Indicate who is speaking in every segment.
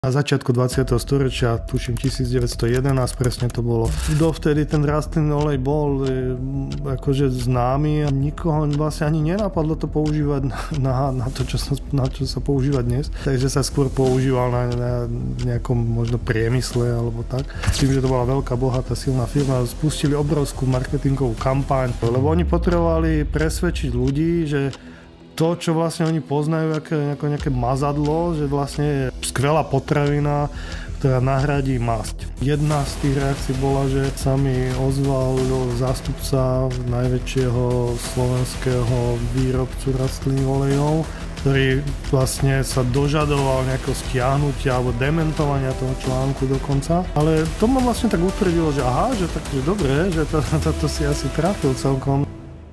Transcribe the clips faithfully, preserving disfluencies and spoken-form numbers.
Speaker 1: Na začiatku dvadsiateho storočia, tuším tisícdeväťsto jedenásť, presne to bolo. Dovtedy ten rastlinný olej bol e, akože známy a nikoho vlastne ani nenapadlo to používať na, na, to, čo sa, na čo sa používa dnes. Takže sa skôr používal na, na nejakom možno priemysle alebo tak. Tým, že to bola veľká, bohatá, silná firma, spustili obrovskú marketingovú kampaň, lebo oni potrebovali presvedčiť ľudí, že to, čo vlastne oni poznajú ako nejaké mazadlo, že vlastne je skvelá potravina, ktorá nahradí masť. Jedna z tých reakcií bola, že sa mi ozval zástupca najväčšieho slovenského výrobcu rastlinných olejov, ktorý vlastne sa dožadoval nejakého stiahnutia alebo dementovania toho článku dokonca. Ale to ma vlastne tak utvrdilo, že aha, že takže dobre, že to, to, to si asi trafil celkom.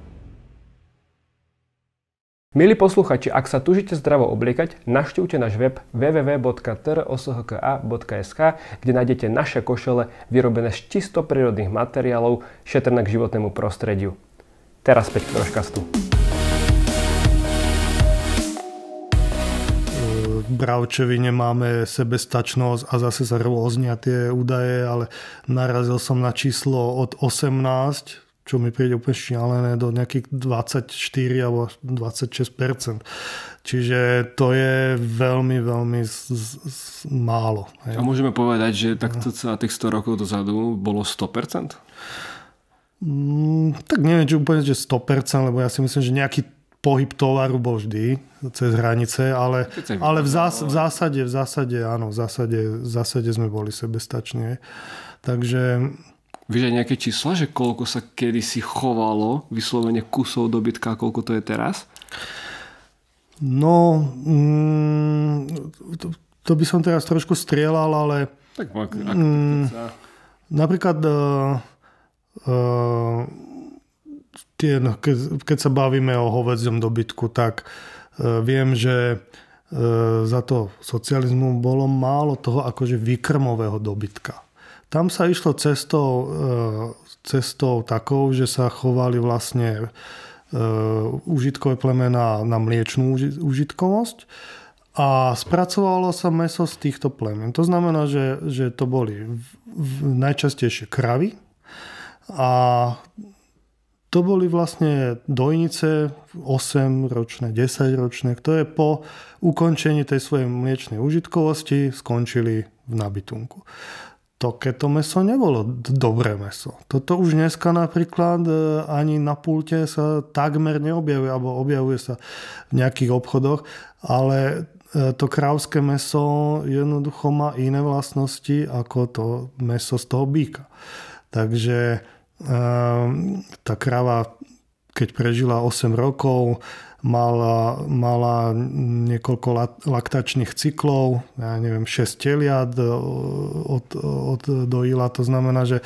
Speaker 2: Milí posluchači, ak sa túžite zdravo obliekať, navštívte náš web w w w bodka t r o s h k a bodka s k, kde nájdete naše košele vyrobené z čisto prírodných materiálov, šetrné k životnému prostrediu. Teraz späť k Troškastu.
Speaker 1: V Bravčevine máme sebestačnosť a zase sa rôznia tie údaje, ale narazil som na číslo od osemnásť, čo mi príde úplne šialené, do nejakých dvadsaťštyri alebo dvadsaťšesť percent. Čiže to je veľmi, veľmi z, z, z, málo.
Speaker 2: Hej. A môžeme povedať, že takto celá tých sto rokov dozadu bolo sto percent?
Speaker 1: Mm, tak neviem, či úplne, že sto percent, lebo ja si myslím, že nejaký pohyb tovaru bol vždy cez hranice, ale, ale v, zás, v zásade, v zásade, áno, v zásade, v zásade sme boli sebestační. Takže
Speaker 2: vieš aj nejaké čísla, že koľko sa kedysi chovalo vyslovene kusov dobytka a koľko to je teraz?
Speaker 1: No, mm, to, to by som teraz trošku strieľal, ale
Speaker 2: tak, ak, ak,
Speaker 1: mm, sa... napríklad uh, uh, tie, no, keď, keď sa bavíme o hovädziom dobytku, tak uh, viem, že uh, za to socializmu bolo málo toho akože výkrmového dobytka. Tam sa išlo cestou, cestou takou, že sa chovali vlastne užitkové plemená na mliečnú užitkovosť a spracovalo sa mäso z týchto plemen. To znamená, že, že to boli najčastejšie kravy a to boli vlastne dojnice osemročné, desaťročné, ktoré po ukončení tej svojej mliečnej užitkovosti skončili v nabytunku. To keto mäso nebolo dobré mäso. Toto už dneska napríklad ani na pulte sa takmer neobjavuje, alebo objavuje sa v nejakých obchodoch, ale to krávské mäso jednoducho má iné vlastnosti ako to mäso z toho býka. Takže tá kráva, keď prežila osem rokov, Mala, mala niekoľko laktačných cyklov, ja neviem, šesť teliat od, od dojila. To znamená, že e,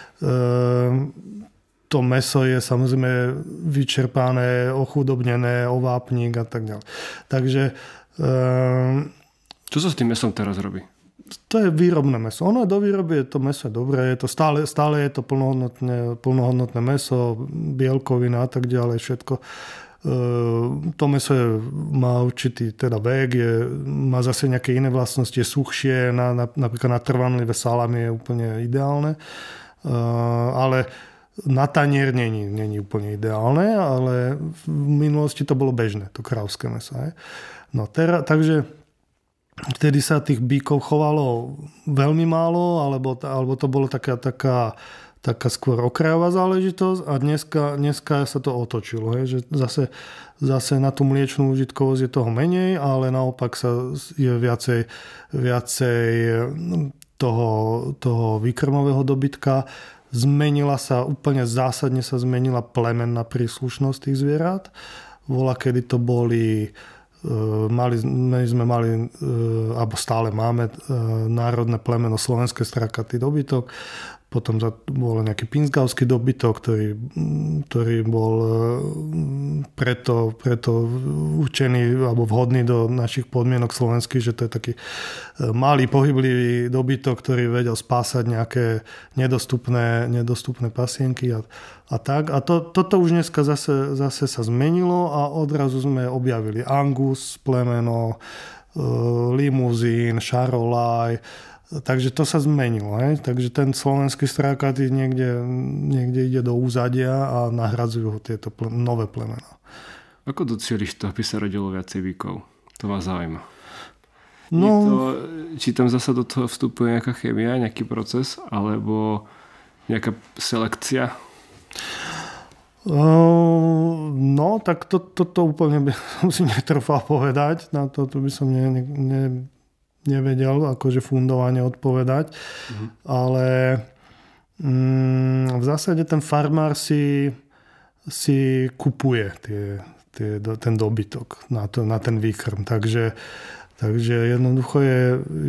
Speaker 1: to mäso je samozrejme vyčerpané, ochudobnené, ovápnik a tak ďalej. Takže e,
Speaker 2: čo sa s tým mäsom teraz robí?
Speaker 1: To je výrobné mäso. Ono do výroby je to mäso dobré, je to stále, stále je to plnohodnotné, plnohodnotné mäso, bielkovina a tak ďalej, všetko. To mäso je, má určitý teda vek, je, má zase nejaké iné vlastnosti, je suchšie, na, na, napríklad na trvanlivé salámy je úplne ideálne, ale na tanier není, není úplne ideálne, ale v minulosti to bolo bežné, to krávské mäso. No teraz, takže vtedy sa tých bíkov chovalo veľmi málo, alebo, alebo to bolo taká, taká taká skôr okrajová záležitosť a dneska, dneska sa to otočilo. Hej, že zase, zase na tú mliečnú užitkovosť je toho menej, ale naopak sa je viacej, viacej toho, toho výkrmového dobytka. Zmenila sa, úplne zásadne sa zmenila plemenná príslušnosť tých zvierat. Voľa, kedy to boli Mali, my sme mali, alebo stále máme národné plemeno slovenské strakatý dobytok. Potom bol nejaký pinsgauský dobytok, ktorý, ktorý bol preto, preto určený alebo vhodný do našich podmienok slovenských, že to je taký malý pohyblivý dobytok, ktorý vedel spásať nejaké nedostupné, nedostupné pasienky a, a tak. A to, toto už dneska zase, zase sa zmenilo a odrazu sme objavili Angus, plemeno, limuzín, šarolaj. Takže to sa zmenilo. Hej? Takže ten slovenský strákatý niekde, niekde ide do úzadia a nahradzujú ho tieto ple- nové plemená.
Speaker 2: Ako docieliš to, aby sa rodilo viacej bykov? To ma zaujíma.
Speaker 1: No,
Speaker 2: to, či tam zasa do toho vstupuje nejaká chémia, nejaký proces, alebo nejaká selekcia?
Speaker 1: Uh, no, tak toto to, to úplne by som si netrúfal povedať. Na to, to by som ne, ne, nevedel akože fundovane odpovedať. Uh-huh. Ale um, v zásade ten farmár si, si kupuje tie, tie, ten dobytok na, to, na ten výkrm. Takže Takže jednoducho je,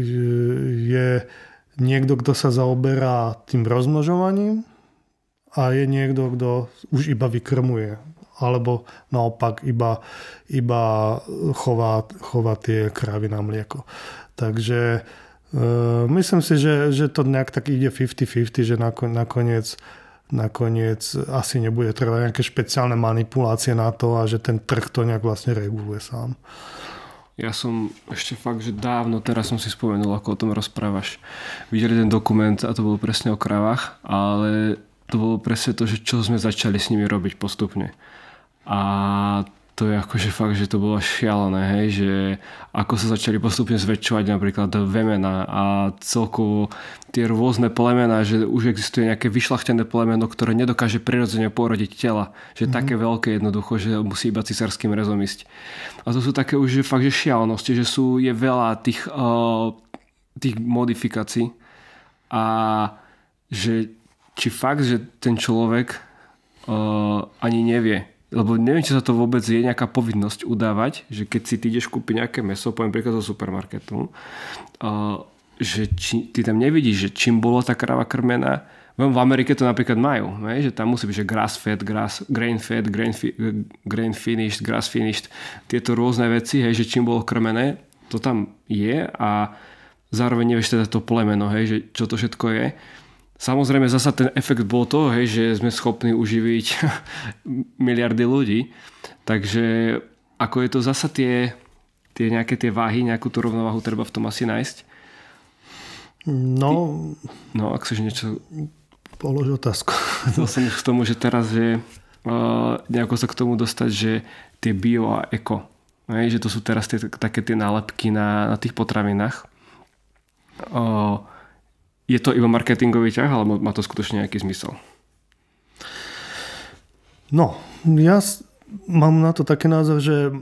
Speaker 1: je niekto, kto sa zaoberá tým rozmnožovaním a je niekto, kto už iba vykrmuje. Alebo naopak iba, iba chová, chová tie krávy na mlieko. Takže e, myslím si, že, že to nejak tak ide päťdesiat päťdesiat, že nakoniec, nakoniec asi nebude trvať nejaké špeciálne manipulácie na to a že ten trh to nejak vlastne reguluje sám.
Speaker 2: Ja som ešte fakt, že dávno, teraz som si spomenul, ako o tom rozprávaš. Videli ten dokument a to bolo presne o kravách, ale to bolo presne to, že čo sme začali s nimi robiť postupne. A to je akože fakt, že to bolo šialené, hej, že ako sa začali postupne zväčšovať napríklad vemena a celkovo tie rôzne plemená, že už existuje nejaké vyšľachtené plemeno, ktoré nedokáže prirodzene porodiť tela, že mm-hmm. také veľké jednoducho, že musí iba cisárskym rezom ísť. A to sú také už že fakt, že šialenosti, že sú, je veľa tých, uh, tých modifikácií a že či fakt, že ten človek uh, ani nevie, lebo neviem, či sa to vôbec je nejaká povinnosť udávať, že keď si ty ideš kúpiť nejaké mäso, poviem príklad zo supermarketu, uh, že či, ty tam nevidíš, že čím bolo tá kráva krmená. V Amerike to napríklad majú, ne? Že tam musí byť, že grass fed, grass, grain fed, grain, fi, grain finished, grass finished, tieto rôzne veci, hej, že čím bolo krmené, to tam je a zároveň nevieš teda to plemeno, hej, že čo to všetko je. Samozrejme zasa ten efekt bol to, hej, že sme schopní uživiť miliardy ľudí. Takže ako je to zasa tie, tie nejaké tie váhy, nejakú tú rovnováhu treba v tom asi nájsť.
Speaker 1: No,
Speaker 2: Ty, no ak chceš niečo...
Speaker 1: Polož otázku.
Speaker 2: Chcel som k tomu, že teraz je uh, nejako sa k tomu dostať, že tie bio a eko, hej, že to sú teraz tie, také tie nálepky na, na tých potravinách. Uh, Je to iba marketingový ťah, alebo má to skutočne nejaký zmysel?
Speaker 1: No, ja mám na to taký názor, že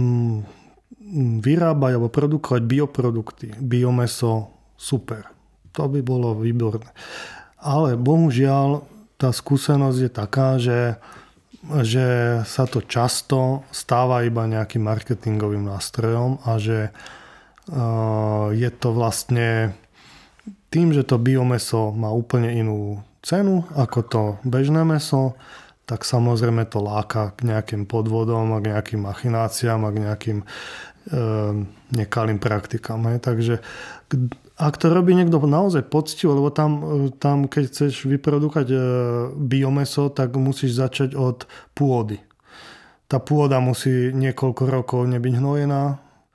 Speaker 1: vyrábať alebo produkovať bioprodukty, biomeso, super. To by bolo výborné. Ale bohužiaľ tá skúsenosť je taká, že, že sa to často stáva iba nejakým marketingovým nástrojom a že uh, je to vlastne tým, že to biomeso má úplne inú cenu ako to bežné meso, tak samozrejme to láka k nejakým podvodom a k nejakým machináciám a k nejakým e, nekalým praktikám. Hej. Takže ak to robí niekto naozaj poctivo, lebo tam, tam keď chceš vyprodukovať e, biomeso, tak musíš začať od pôdy. Tá pôda musí niekoľko rokov nebyť hnojená,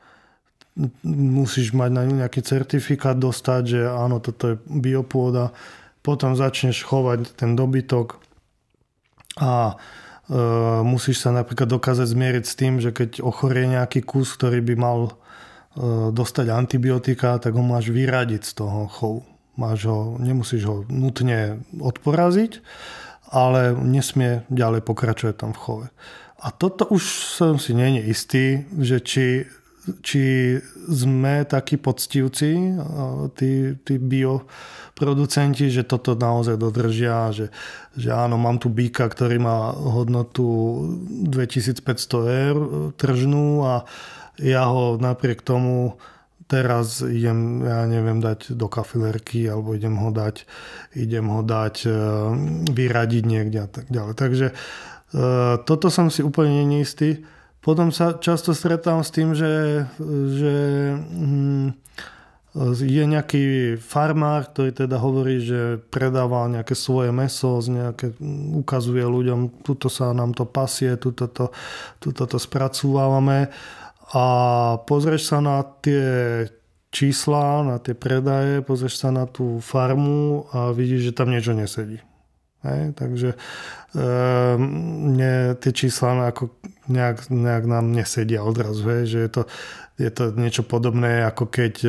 Speaker 1: musíš mať na ňu nejaký certifikát dostať, že áno, toto je biopôda. Potom začneš chovať ten dobytok a e, musíš sa napríklad dokázať zmieriť s tým, že keď ochorie nejaký kus, ktorý by mal e, dostať antibiotika, tak ho máš vyradiť z toho chovu. Máš ho, nemusíš ho nutne odporaziť, ale nesmie ďalej pokračovať tam v chove. A toto už som si nie je istý, že či či sme takí poctivci, tí, tí bioproducenti, že toto naozaj dodržia, že, že áno, mám tu býka, ktorý má hodnotu dvetisícpäťsto eur tržnú a ja ho napriek tomu teraz idem, ja neviem, dať do kafilerky alebo idem ho dať, idem ho dať vyradiť niekde a tak ďalej. Takže toto som si úplne neistý. Potom sa často stretávam s tým, že, že je nejaký farmár, ktorý teda hovorí, že predáva nejaké svoje mäso, nejaké, ukazuje ľuďom, tuto sa nám to pasie, tuto to, tuto to spracúvame a pozrieš sa na tie čísla, na tie predaje, pozrieš sa na tú farmu a vidíš, že tam niečo nesedí. Hej? Takže e, mne tie čísla ako nejak, nejak nám nesedia odrazu. Hej? Že je to, je to niečo podobné, ako keď e,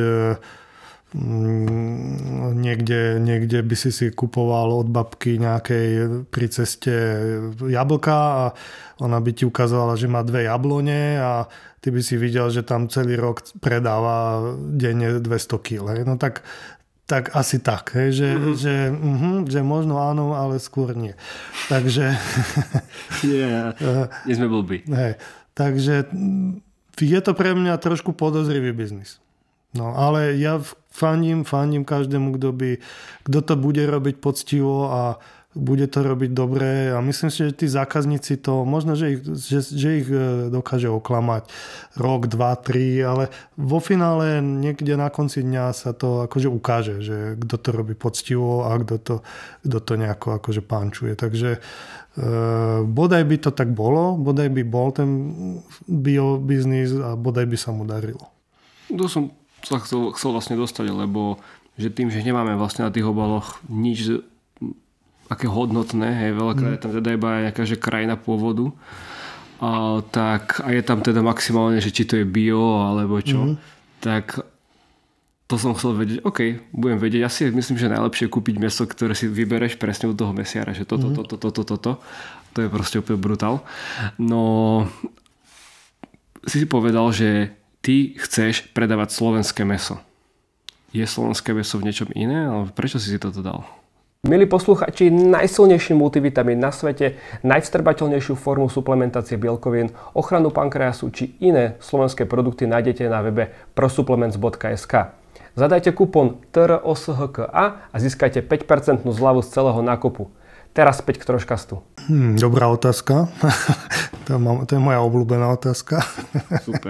Speaker 1: niekde, niekde by si si kupoval od babky nejakej pri ceste jablka a ona by ti ukázala, že má dve jablone a ty by si videl, že tam celý rok predáva denne dvesto kilogramov. No tak, tak asi tak, hej, že, mm-hmm. že, uh-huh, že možno áno, ale skôr nie. Takže...
Speaker 2: yeah, nie sme blbí.
Speaker 1: Hej, takže je to pre mňa trošku podozrivý biznis. No, ale ja fandím, fandím každému, kto by, kto to bude robiť poctivo a bude to robiť dobre a myslím si, že tí zákazníci to, možno, že ich, že, že ich dokáže oklamať rok, dva, tri, ale vo finále niekde na konci dňa sa to akože ukáže, že kto to robí poctivo a kto to, kto to nejako akože pančuje. Takže e, bodaj by to tak bolo, bodaj by bol ten biobiznis a bodaj by sa mu darilo.
Speaker 2: To som sa chcel, chcel vlastne dostať, lebo že tým, že nemáme vlastne na tých obaloch nič aké hodnotné, hej, veľakrát je tam teda iba nejaká že krajina pôvodu, a, tak a je tam teda maximálne, že či to je bio alebo čo, mm-hmm. tak to som chcel vedieť, OK, budem vedieť, ja si myslím, že najlepšie kúpiť mäso, ktoré si vybereš presne u toho mesiara, že toto, mm-hmm. toto, toto, toto, toto, to je proste úplne brutál. No si si povedal, že ty chceš predávať slovenské mäso. Je slovenské mäso v niečom iné? Ale prečo si si toto dal?
Speaker 3: Milí posluchači, najsilnejší multivitamín na svete, najvstrbateľnejšiu formu suplementácie bielkovín, ochranu pankreasu či iné slovenské produkty nájdete na webe prosupplements bodka es ká. Zadajte kupón T R O S H K A a získajte päť percent zľavu z celého nákupu. Teraz späť k troškastu.
Speaker 1: Hmm, dobrá otázka. to, mám, to je moja obľúbená otázka.
Speaker 2: Super.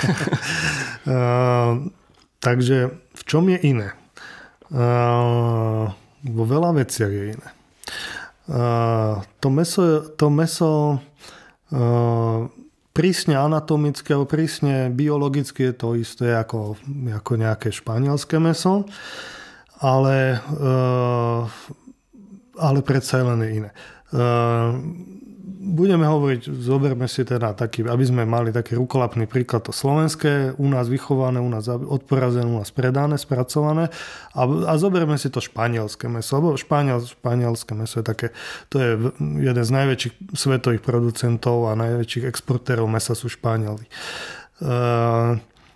Speaker 1: uh, takže v čom je iné? Uh, vo veľa veciach je iné. Uh, to meso, to meso uh, prísne anatomicky alebo prísne biologicky je to isté ako, ako nejaké španielské meso, ale, uh, ale predsa len je iné. Uh, budeme hovoriť, zoberme si teda taký, aby sme mali taký rukolapný príklad, to slovenské, u nás vychované, u nás odporazené, u nás predané, spracované a, a zoberme si to španielské mäso, lebo španiel, španielské mäso je také, to je jeden z najväčších svetových producentov a najväčších exportérov mäsa sú Španieli. Uh,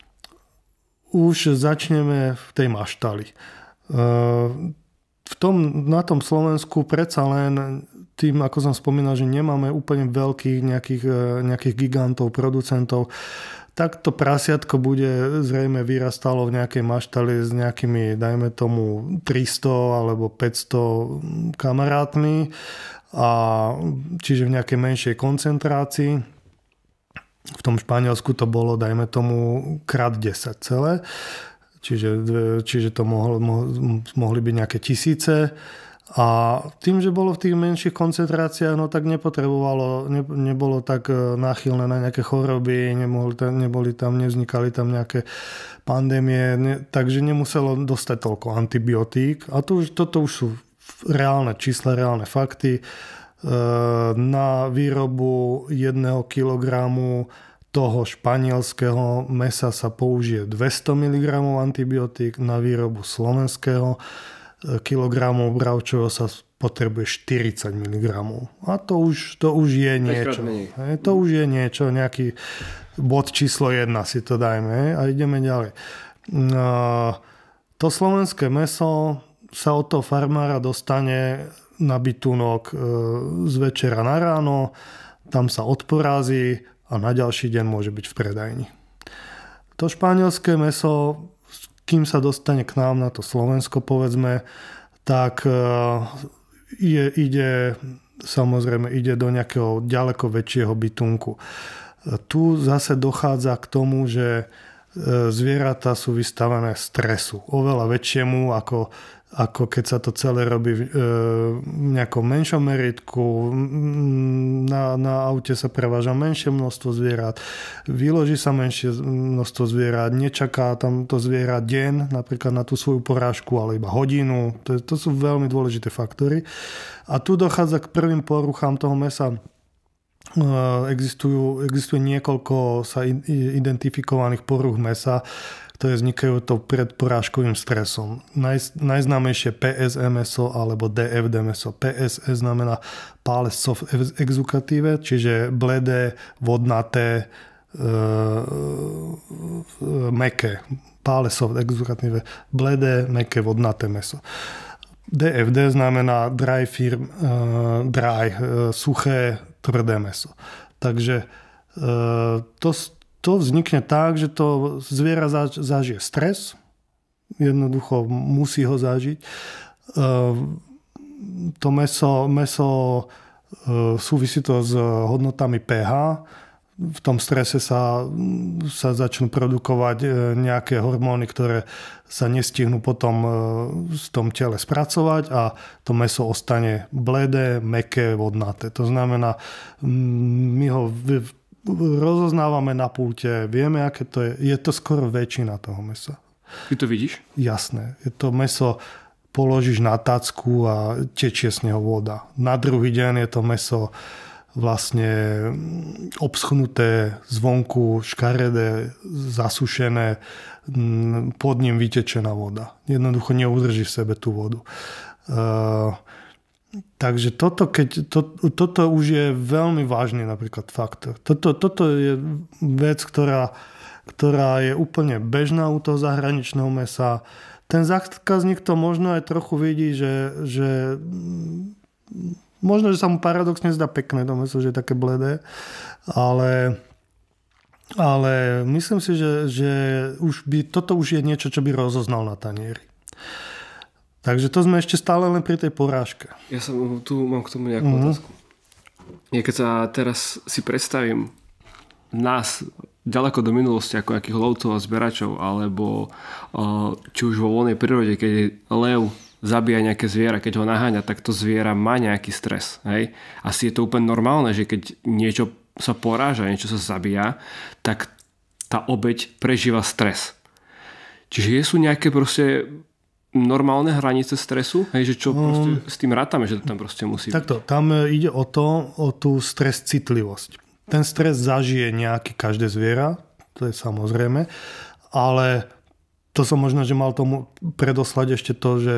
Speaker 1: už začneme v tej maštali. Uh, v tom, na tom Slovensku predsa len tým, ako som spomínal, že nemáme úplne veľkých nejakých, nejakých gigantov, producentov, tak to prasiatko bude zrejme vyrastalo v nejakej maštali s nejakými, dajme tomu, tristo alebo päťsto kamarátmi, a čiže v nejakej menšej koncentrácii. V tom Španielsku to bolo, dajme tomu, krát desať celé. Čiže, čiže to mohlo, mohli byť nejaké tisíce. A tým, že bolo v tých menších koncentráciách, no tak nepotrebovalo, ne, nebolo tak náchylné na nejaké choroby, nemohli tam, neboli tam, nevznikali tam nejaké pandémie, ne, takže nemuselo dostať toľko antibiotík. A to už, toto už sú reálne čísla, reálne fakty. Na výrobu jedného kilogramu toho španielského mäsa sa použije dvesto miligramov antibiotík, na výrobu slovenského kilogramov bravčového sa potrebuje štyridsať miligramov. A to už, to už je niečo. To už je niečo, nejaký bod číslo jedna si to dajme a ideme ďalej. To slovenské mäso sa od toho farmára dostane na bytunok z večera na ráno, tam sa odporází a na ďalší deň môže byť v predajni. To španielské mäso, kým sa dostane k nám na to Slovensko, povedzme, tak je, ide, samozrejme, ide do nejakého ďaleko väčšieho bytunku. Tu zase dochádza k tomu, že zvieratá sú vystavené stresu. Oveľa väčšiemu, ako, ako keď sa to celé robí v nejakom menšom meritku. Na, na aute sa preváža menšie množstvo zvierat. Vyloží sa menšie množstvo zvierat. Nečaká tam to zviera deň, napríklad na tú svoju porážku, ale iba hodinu. To, to sú veľmi dôležité faktory. A tu dochádza k prvým poruchám toho mäsa. Existujú, existuje niekoľko sa identifikovaných porúch mäsa, ktoré vznikajú to predporážkovým stresom. Naj, najznámejšie pé es é mäso alebo dé ef dé mäso. pé es é znamená pale soft exucative, čiže bledé, vodnaté, e, mäkké. Pale soft exucative, bledé, mäkké, vodnaté mäso. dé ef dé znamená dry firm, uh, dry, uh, suché, tvrdé mäso. Takže uh, to, to vznikne tak, že to zviera zaž, zažije stres, jednoducho musí ho zažiť. Uh, to mäso, mäso uh, súvisí to s hodnotami pH. V tom strese sa, sa začnú produkovať nejaké hormóny, ktoré sa nestihnú potom v tom tele spracovať a to mäso ostane bledé, mäkké, vodnaté. To znamená, my ho rozoznávame na pulte, vieme, aké to je. Je to skoro väčšina toho mäsa.
Speaker 2: Ty to vidíš?
Speaker 1: Jasné. Je to mäso, položíš na tacku a tečie z neho voda. Na druhý deň je to mäso vlastne obschnuté zvonku, škaredé, zasušené, pod ním vytečená voda. Jednoducho neudrží v sebe tú vodu. Uh, takže toto, keď, to, toto už je veľmi vážny napríklad faktor. Toto, toto je vec, ktorá, ktorá je úplne bežná u toho zahraničného mäsa. Ten zákazník to možno aj trochu vidí, že, že možno, že sa mu paradoxne zdá pekné to mäso, že je také bledé, ale, ale myslím si, že, že už by, toto už je niečo, čo by rozoznal na tanieri. Takže to sme ešte stále len pri tej porážke.
Speaker 2: Ja som, tu mám k tomu nejakú mm-hmm. otázku. Ja keď sa teraz si predstavím nás ďaleko do minulosti ako nejakých lovcov a zberačov, alebo či už vo voľnej prírode, keď je lev zabíja nejaké zviera, keď ho naháňa, tak to zviera má nejaký stres. Hej? Asi je to úplne normálne, že keď niečo sa poráža, niečo sa zabíja, tak tá obeť prežíva stres. Čiže sú nejaké proste normálne hranice stresu? Hej, že čo proste s tým rátame, že to tam proste musí byť?
Speaker 1: Takto, tam ide o to, o tú stres citlivosť. Ten stres zažije nejaký každé zviera, to je samozrejme, ale to som možno, že mal tomu predoslať ešte to, že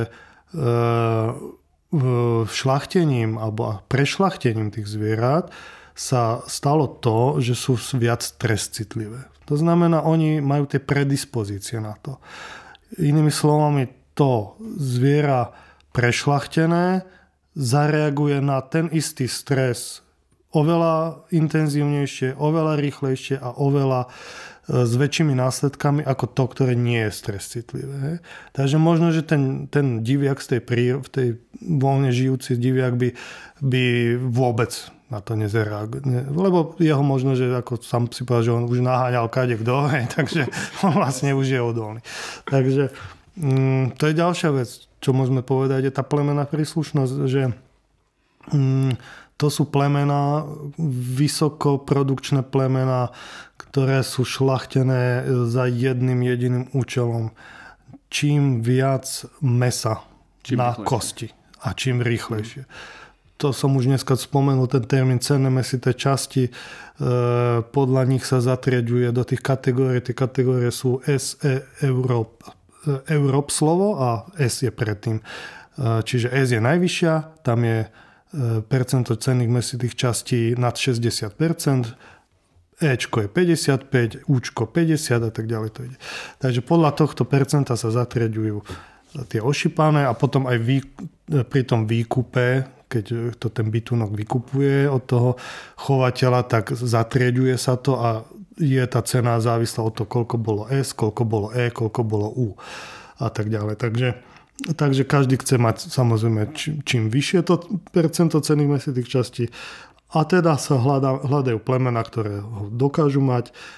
Speaker 1: šľachtením alebo prešľachtením tých zvierat sa stalo to, že sú viac stres citlivé. To znamená, oni majú tie predispozície na to. Inými slovami, to zviera prešľachtené zareaguje na ten istý stres oveľa intenzívnejšie, oveľa rýchlejšie a oveľa s väčšími následkami ako to, ktoré nie je stres citlivé. Takže možno, že ten, ten diviak z tej, príro, v tej voľne žijúci diviak by, by vôbec na to nezareaguje. Lebo jeho možno, že ako sám si povedal, že on už naháňal kadekto, takže on vlastne už je odolný. Takže mm, to je ďalšia vec, čo môžeme povedať, je tá plemenná príslušnosť, že mm, to sú plemená, vysokoprodukčné plemená, ktoré sú šľachtené za jedným jediným účelom. Čím viac mäsa čím na rýchlejšie. Kosti a čím rýchlejšie. Mm. To som už dneska spomenul, ten termín cenné mäsité časti. E, podľa nich sa zatriaďuje do tých kategórií. Tie kategórie sú S, E, Európ, Európ slovo a S je predtým. E, čiže S je najvyššia, tam je percento cenných mäsitých častí nad šesťdesiat percent, Ečko je päťdesiatpäť, Účko päťdesiat a tak ďalej to ide. Takže podľa tohto percenta sa zatriaďujú tie ošípané a potom aj vý, pri tom výkupe, keď to ten bytunok vykupuje od toho chovateľa, tak zatriaďuje sa to a je tá cena závislá od toho, koľko bolo S, koľko bolo E, koľko bolo U a tak ďalej. Takže Takže každý chce mať samozrejme čím, čím vyššie to percento cenných mäsitých častí a teda sa hľadá, hľadajú plemena, ktoré ho dokážu mať.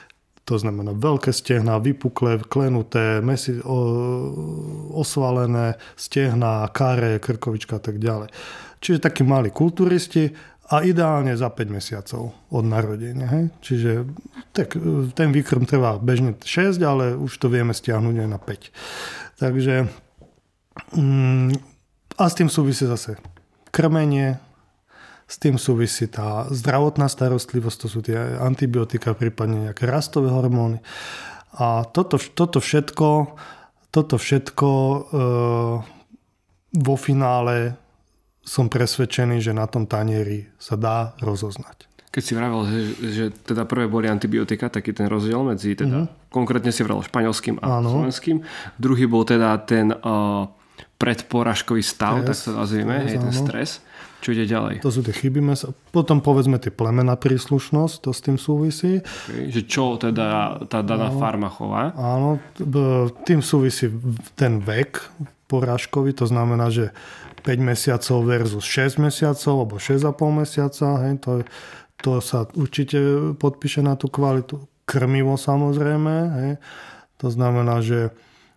Speaker 1: To znamená veľké stehná, vypuklé, klenuté, mesi, o, osvalené stehná, káre, krkovička a tak ďalej. Čiže takí malí kulturisti a ideálne za päť mesiacov od narodenia. Hej? Čiže tak, ten výkrm trvá bežne šesť, ale už to vieme stiahnuť aj na päť. Takže mm, a s tým súvisí zase krmenie, s tým súvisí tá zdravotná starostlivosť, to sú tie antibiotika, prípadne nejaké rastové hormóny. A toto, toto všetko, toto všetko e, vo finále som presvedčený, že na tom tanieri sa dá rozoznať.
Speaker 3: Keď si vravel, že, že teda prvé boli antibiotika, taký ten rozdiel medzi, teda, mm-hmm. konkrétne si vravel španielským a Áno. slovenským. Druhý bol teda ten uh, predporážkový stav, stres, tak to nazvieme, stres, hej, ten stres. Čo ide ďalej?
Speaker 1: To sú tie chyby mesa. Potom povedzme tie plemená príslušnosť, to s tým súvisí.
Speaker 3: Okay. Že čo teda tá daná no, farma chová?
Speaker 1: Áno, tým súvisí ten vek porážkový, to znamená, že päť mesiacov versus šesť mesiacov, alebo šesť a pol mesiaca, hej, to, to sa určite podpíše na tú kvalitu. Krmivo samozrejme, hej, to znamená, že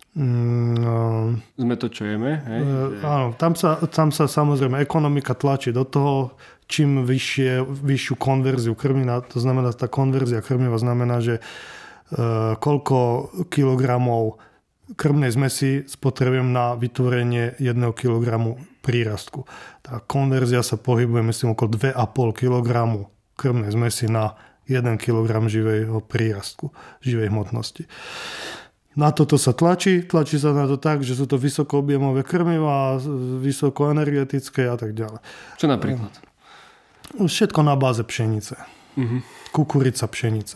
Speaker 3: Mm, sme to, čo jeme. Hej?
Speaker 1: Áno, tam sa, tam sa samozrejme ekonomika tlačí do toho, čím vyššie, vyššiu konverziu krmina, to znamená, tá konverzia krmiva znamená, že uh, koľko kilogramov krmnej zmesi spotrebujem na vytvorenie jedného kilogramu prírastku. Tá konverzia sa pohybuje, myslím, okolo dva a pol kilogramu krmnej zmesi na jeden kilogram živého prírastku, živej hmotnosti. Na toto sa tlačí, tlačí sa na to tak, že sú to vysokoobjemové krmivá, vysokoenergetické a tak ďalej.
Speaker 3: Čo napríklad?
Speaker 1: Všetko na báze pšenice. Uh-huh. Kukurica, pšenica.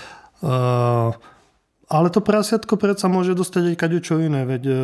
Speaker 1: Uh, ale to prasiatko predsa môže dostať aj kadečo iné. Veď, uh,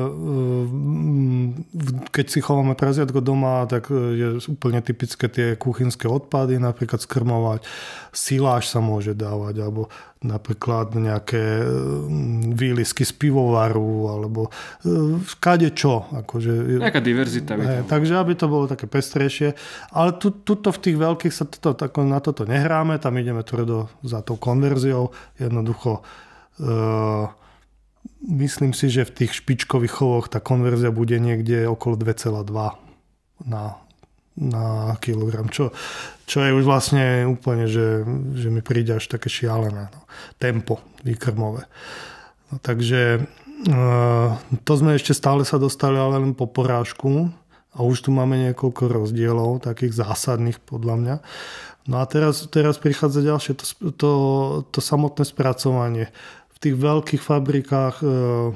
Speaker 1: keď si chováme prasiatko doma, tak je úplne typické tie kuchynské odpady, napríklad skrmovať. Siláž sa môže dávať, alebo napríklad nejaké výlisky z pivovaru, alebo kadečo. Akože,
Speaker 3: nejaká diverzita.
Speaker 1: Ne, takže aby to bolo také pestrejšie. Ale tu, tuto v tých veľkých sa toto, tako, na toto nehráme, tam ideme tvrdo za tou konverziou. Jednoducho uh, myslím si, že v tých špičkových chovoch tá konverzia bude niekde okolo dva celé dva na na kilogram, čo, čo je už vlastne úplne, že, že mi príde až také šialené. No. Tempo výkrmové. No, takže e, to sme ešte stále sa dostali ale len po porážku a už tu máme niekoľko rozdielov, takých zásadných podľa mňa. No a teraz, teraz prichádza ďalšie, to, to, to samotné spracovanie. V tých veľkých fabrikách e,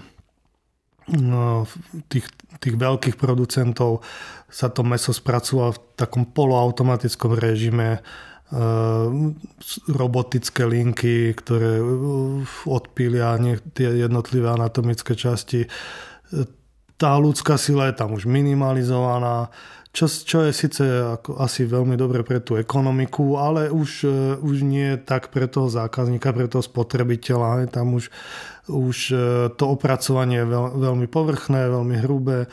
Speaker 1: No, tých, tých veľkých producentov sa to mäso spracúva v takom poloautomatickom režime, e, robotické linky, ktoré odpília tie jednotlivé anatomické časti. Tá ľudská sila je tam už minimalizovaná, čo, čo je síce ako asi veľmi dobre pre tú ekonomiku, ale už, už nie tak pre toho zákazníka, pre toho spotrebiteľa. Tam už Už to opracovanie je veľ, veľmi povrchné, veľmi hrubé.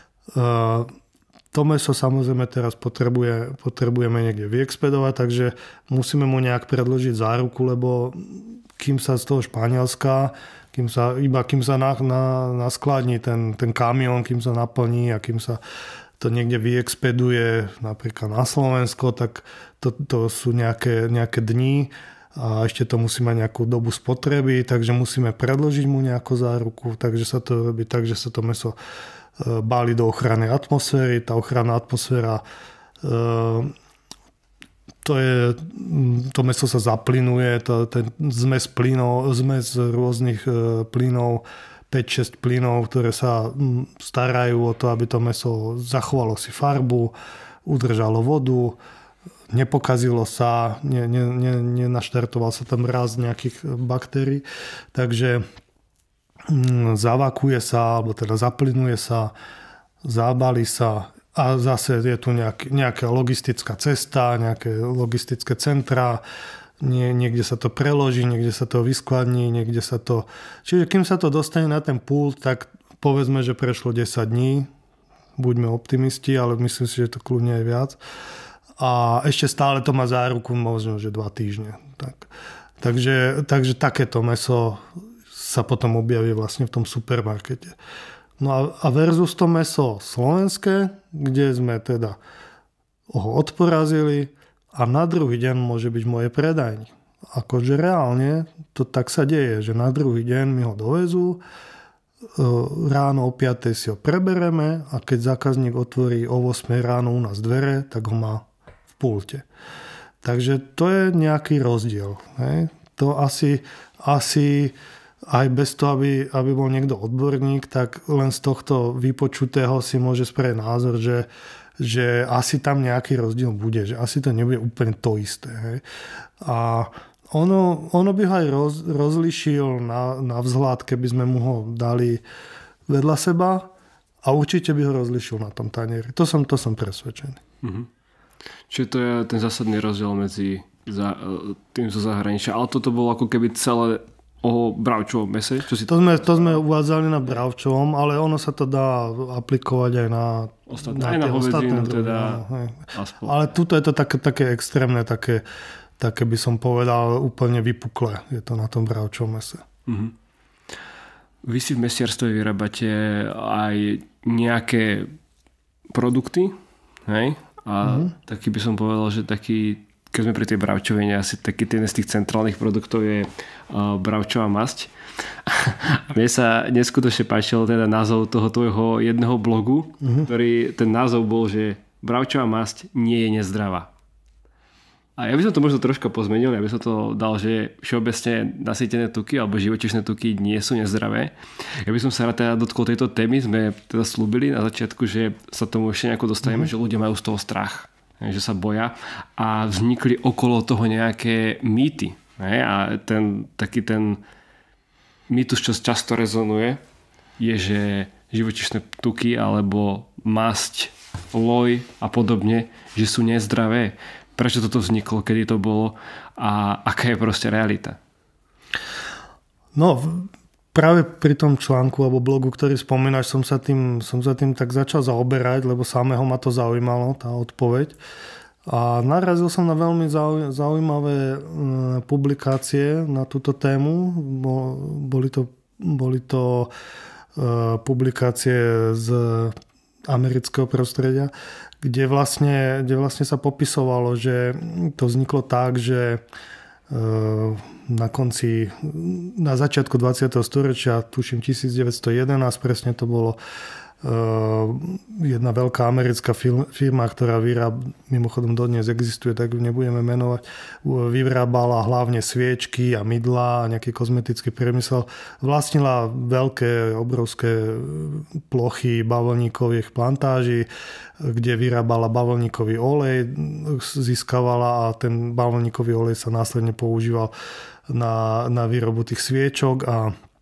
Speaker 1: To mäso samozrejme teraz potrebuje, potrebujeme niekde vyexpedovať, takže musíme mu nejak predložiť záruku, lebo kým sa z toho Španielska, kým sa, iba kým sa na, na, naskladní ten, ten kamión, kým sa naplní a kým sa to niekde vyexpeduje napríklad na Slovensko, tak to, to sú nejaké, nejaké dni, a ešte to musí mať nejakú dobu spotreby, takže musíme predložiť mu nejakú záruku, takže sa to robí tak, že sa to mäso báli do ochrannej atmosféry. Tá ochranná atmosféra, to, je, to mäso sa zaplynuje, to, ten zmes plynov, zmes rôznych plynov, päť šesť plynov, ktoré sa starajú o to, aby to mäso zachovalo si farbu, udržalo vodu, nepokazilo sa, ne, ne, ne, nenaštartoval sa tam rast nejakých baktérií, takže zavakuje sa, alebo teda zaplynuje sa, zábalí sa a zase je tu nejak, nejaká logistická cesta, nejaké logistické centra, nie, niekde sa to preloží, niekde sa to vyskladní, niekde sa to... Čiže kým sa to dostane na ten pult, tak povedzme, že prešlo desať dní, buďme optimisti, ale myslím si, že to kľudne je viac. A ešte stále to má záruku možno, že dva týždne. Tak. Takže, takže takéto mäso sa potom objaví vlastne v tom supermarkete. No a, a versus to mäso slovenské, kde sme teda ho odporazili a na druhý deň môže byť v mojej predajni. Akože reálne to tak sa deje, že na druhý deň mi ho dovezú, ráno o piatej si ho prebereme a keď zákazník otvorí o ôsmej ráno u nás dvere, tak ho má v pulte. Takže to je nejaký rozdiel. Hej? To asi, asi aj bez toho, aby, aby bol niekto odborník, tak len z tohto vypočutého si môže spraviť názor, že, že asi tam nejaký rozdiel bude, že asi to nebude úplne to isté. Hej? A ono, ono by ho aj roz, rozlišil na, na vzhľad, keby sme mu ho dali vedľa seba a určite by ho rozlišil na tom tanieri. To som, to som presvedčený.
Speaker 3: Mhm. Čiže to je ten zásadný rozdiel medzi za, tým zo zahraničia. Ale toto bolo ako keby celé o bravčovom mese? Čo si
Speaker 1: to, sme, to sme uvádzali na bravčovom, ale ono sa to dá aplikovať aj na
Speaker 3: ostatné, na aj na hovedzinu teda.
Speaker 1: Ale tuto je to také, také extrémne, také, také by som povedal úplne vypuklé. Je to na tom bravčovom mese.
Speaker 3: Mhm. Vy si v mesiarstve vyrábate aj nejaké produkty, hej? A mm-hmm. taký by som povedal, že taký, keď sme pri tej bravčovine, asi taký ten z tých centrálnych produktov je uh, bravčová masť. A mne sa neskutočne páčil teda názov toho tvojho jedného blogu, mm-hmm. ktorý, ten názov bol, že bravčová masť nie je nezdravá. A ja by som to možno troška pozmenil, ja by som to dal, že všeobecne nasýtené tuky alebo živočíšne tuky nie sú nezdravé. Ja by som sa rád teda dotkol tejto témy, sme teda slúbili na začiatku, že sa tomu ešte nejako dostaneme, mm-hmm. že ľudia majú z toho strach, že sa boja a vznikli okolo toho nejaké mýty. A ten, taký ten mýtus, čo často rezonuje, je, že živočíšne tuky alebo masť, loj a podobne, že sú nezdravé. Prečo toto vzniklo, kedy to bolo a aká je proste realita?
Speaker 1: No, práve pri tom článku alebo blogu, ktorý spomínaš, som sa tým, som sa tým tak začal zaoberať, lebo samého ma to zaujímalo, tá odpoveď. A narazil som na veľmi zaujímavé publikácie na túto tému. Boli to, boli to publikácie z amerického prostredia, kde vlastne, kde vlastne sa popisovalo, že to vzniklo tak, že na konci, na začiatku dvadsiateho storočia, tuším devätnásť jedenásť, presne to bolo jedna veľká americká firma, ktorá vyrába, mimochodom dodnes existuje, tak ju nebudeme menovať, vyrábala hlavne sviečky a mydlá a nejaký kozmetický priemysel. Vlastnila veľké, obrovské plochy bavlníkových plantáží, kde vyrábala bavlníkový olej, získavala a ten bavlníkový olej sa následne používal na, na výrobu tých sviečok a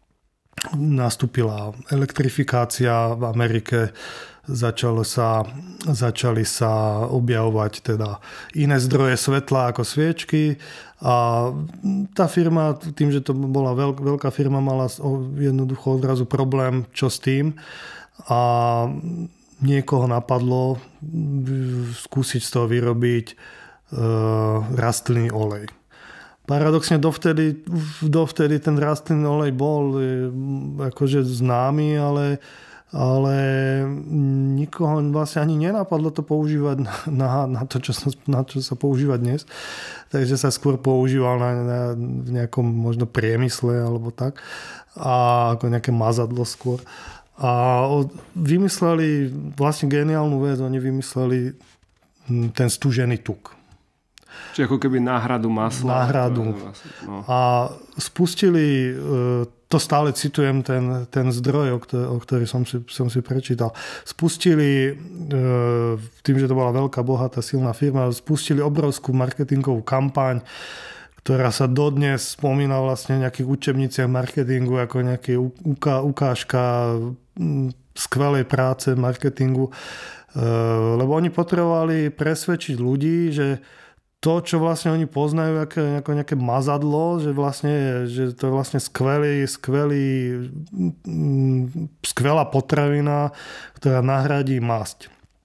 Speaker 1: nastúpila elektrifikácia v Amerike, začalo sa, začali sa objavovať teda iné zdroje svetla ako sviečky a tá firma, tým, že to bola veľk, veľká firma, mala jednoducho odrazu problém, čo s tým a niekoho napadlo skúsiť z toho vyrobiť e, rastlinný olej. Paradoxne dovtedy, dovtedy ten rastlinný olej bol akože známy, ale, ale nikoho vlastne ani nenapadlo to používať na, na, to, čo sa, na čo sa používa dnes. Takže sa skôr používal na, na nejakom možno priemysle alebo tak. A ako nejaké mazadlo skôr. A vymysleli vlastne geniálnu vec. Oni vymysleli ten stúžený tuk.
Speaker 3: Čiže ako keby náhradu masla.
Speaker 1: Náhradu. No. A spustili, to stále citujem ten, ten zdroj, o ktorý som si, som si prečítal, spustili, tým, že to bola veľká, bohatá, silná firma, spustili obrovskú marketingovú kampaň, ktorá sa dodnes spomína vlastne v nejakých učebniciach marketingu ako nejaká ukážka skvelej práce marketingu, lebo oni potrebovali presvedčiť ľudí, že to, čo vlastne oni poznajú ako, ako nejaké mazadlo, že, vlastne, že to je vlastne skvelý, skvelý, skvelá potravina, ktorá nahradí masť.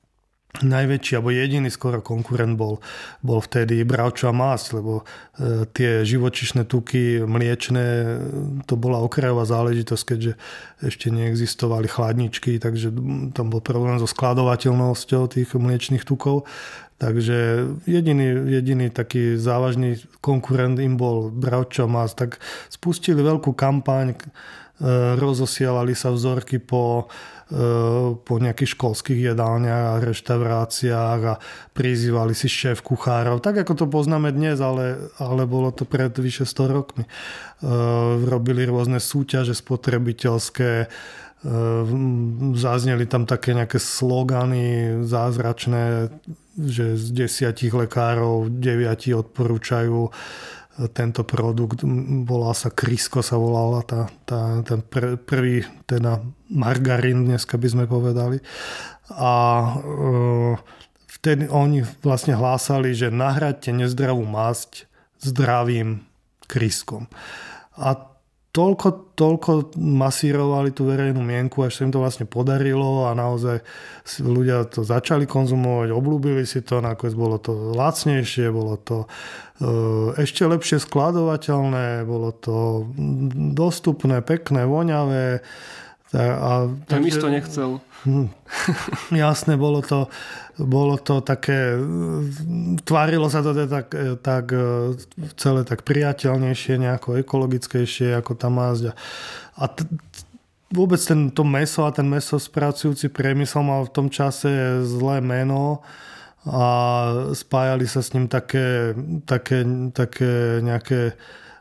Speaker 1: najväčší alebo jediný skoro konkurent bol, bol vtedy bravčová masť, lebo e, tie živočíšne tuky mliečne, to bola okrajová záležitosť, keďže ešte neexistovali chladničky, takže tam bol problém so skladovateľnosťou tých mliečných tukov. Takže jediný, jediný taký závažný konkurent im bol bravčová masť. Tak spustili veľkú kampaň, e, rozosielali sa vzorky po po nejakých školských jedálniach a reštauráciách a prizývali si šéf kuchárov, tak ako to poznáme dnes, ale, ale bolo to pred vyše sto rokmi. Robili rôzne súťaže spotrebiteľské, zazneli tam také nejaké slogany zázračné, že z desiatich lekárov deviati odporúčajú tento produkt, volal sa Crisco, sa volala tá, tá, ten pr- prvý teda margarín, dneska by sme povedali. A e, vtedy oni vlastne hlásali, že nahraďte nezdravú masť zdravým Criscom. A toľko, toľko masírovali tú verejnú mienku, až sa im to vlastne podarilo a naozaj ľudia to začali konzumovať, obľúbili si to, nakoniec bolo to lacnejšie, bolo to ešte lepšie skladovateľné, bolo to dostupné, pekné, voňavé.
Speaker 3: A ja mi to nechcel.
Speaker 1: Jasné, bolo to, bolo to také, tvárilo sa to tak, tak celé tak priateľnejšie, nejako ekologickejšie ako tá masť. A t- vôbec ten, to mäso a ten mäsospracujúci priemysel mal v tom čase zlé meno a spájali sa s ním také, také, také nejaké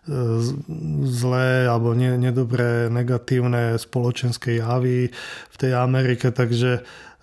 Speaker 1: zlé alebo ne, nedobré, negatívne spoločenské javy v tej Amerike, takže e,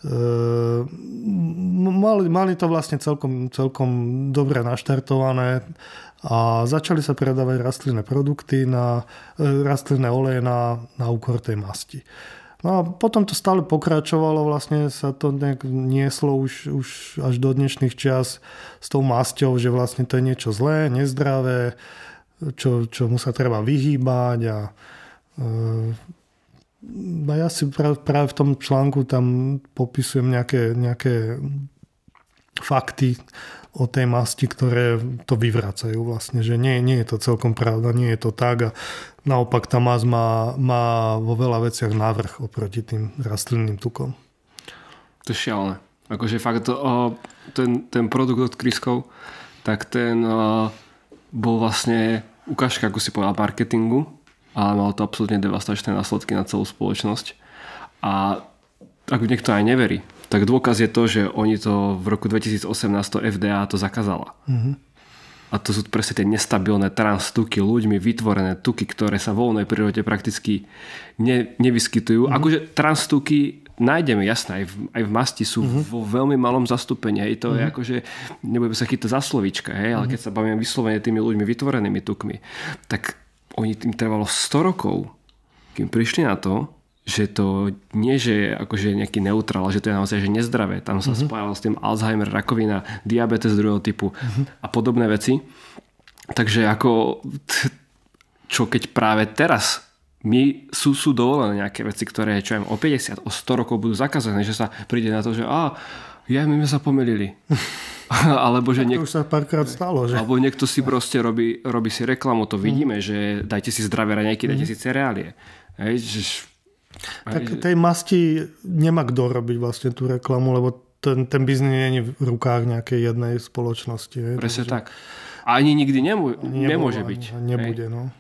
Speaker 1: mali, mali to vlastne celkom, celkom dobre naštartované a začali sa predávať rastlinné produkty, na, e, rastlinné oleje na, na úkor tej masti. No a potom to stále pokračovalo, vlastne sa to nieslo už, už až do dnešných čias s tou masťou, že vlastne to je niečo zlé, nezdravé, čo, čomu sa treba vyhýbať a, a ja si práve, práve v tom článku tam popisujem nejaké, nejaké fakty o tej masti, ktoré to vyvracajú vlastne, že nie, nie je to celkom pravda, nie je to tak a naopak tá masť má, má vo veľa veciach návrh oproti tým rastlinným tukom.
Speaker 3: To je šialené. Akože fakt to, ten, ten produkt od Crisco, tak ten bol vlastne ukážka, ako si povedal, marketingu, ale malo to absolútne devastačné následky na celú spoločnosť. A ak niekto aj neverí, tak dôkaz je to, že oni to v roku dvetisícosemnásť F D A to zakázala. Mm-hmm. A to sú presne tie nestabilné trans tuky, ľuďmi vytvorené tuky, ktoré sa vo voľnej prírode prakticky ne, nevyskytujú. Mm-hmm. Akože trans tuky nájdeme, jasné, aj v, aj v masti sú mm-hmm. vo veľmi malom zastúpení. Hej, to mm-hmm. je akože, nebudeme sa chytať za slovíčka, hej, ale mm-hmm. keď sa bavíme vyslovene tými ľuďmi vytvorenými tukmi, tak oni tým trvalo sto rokov, kým prišli na to, že to nie, že je akože nejaký neutrál, že to je naozaj že nezdravé. Tam sa uh-huh. spájalo s tým Alzheimer, rakovina, diabetes druhého typu uh-huh. a podobné veci. Takže ako čo keď práve teraz my sú, sú dovolené nejaké veci, ktoré čo viem, o päťdesiat, o sto rokov budú zakázané, že sa príde na to, že á, ja, my sme sa pomýlili. Alebo že
Speaker 1: niek- to už sa párkrát stalo. Že?
Speaker 3: Alebo niekto si proste robí, robí si reklamu, to vidíme, uh-huh. že dajte si zdravé raňajky, dajte uh-huh. si cereálie. Hej, že
Speaker 1: tak tej masti nemá kto robiť vlastne tú reklamu, lebo ten, ten biznis nie je v rukách nejakej jednej spoločnosti.
Speaker 3: Presne tak. A ani nikdy nemô- nemôže byť.
Speaker 1: Nebude, no.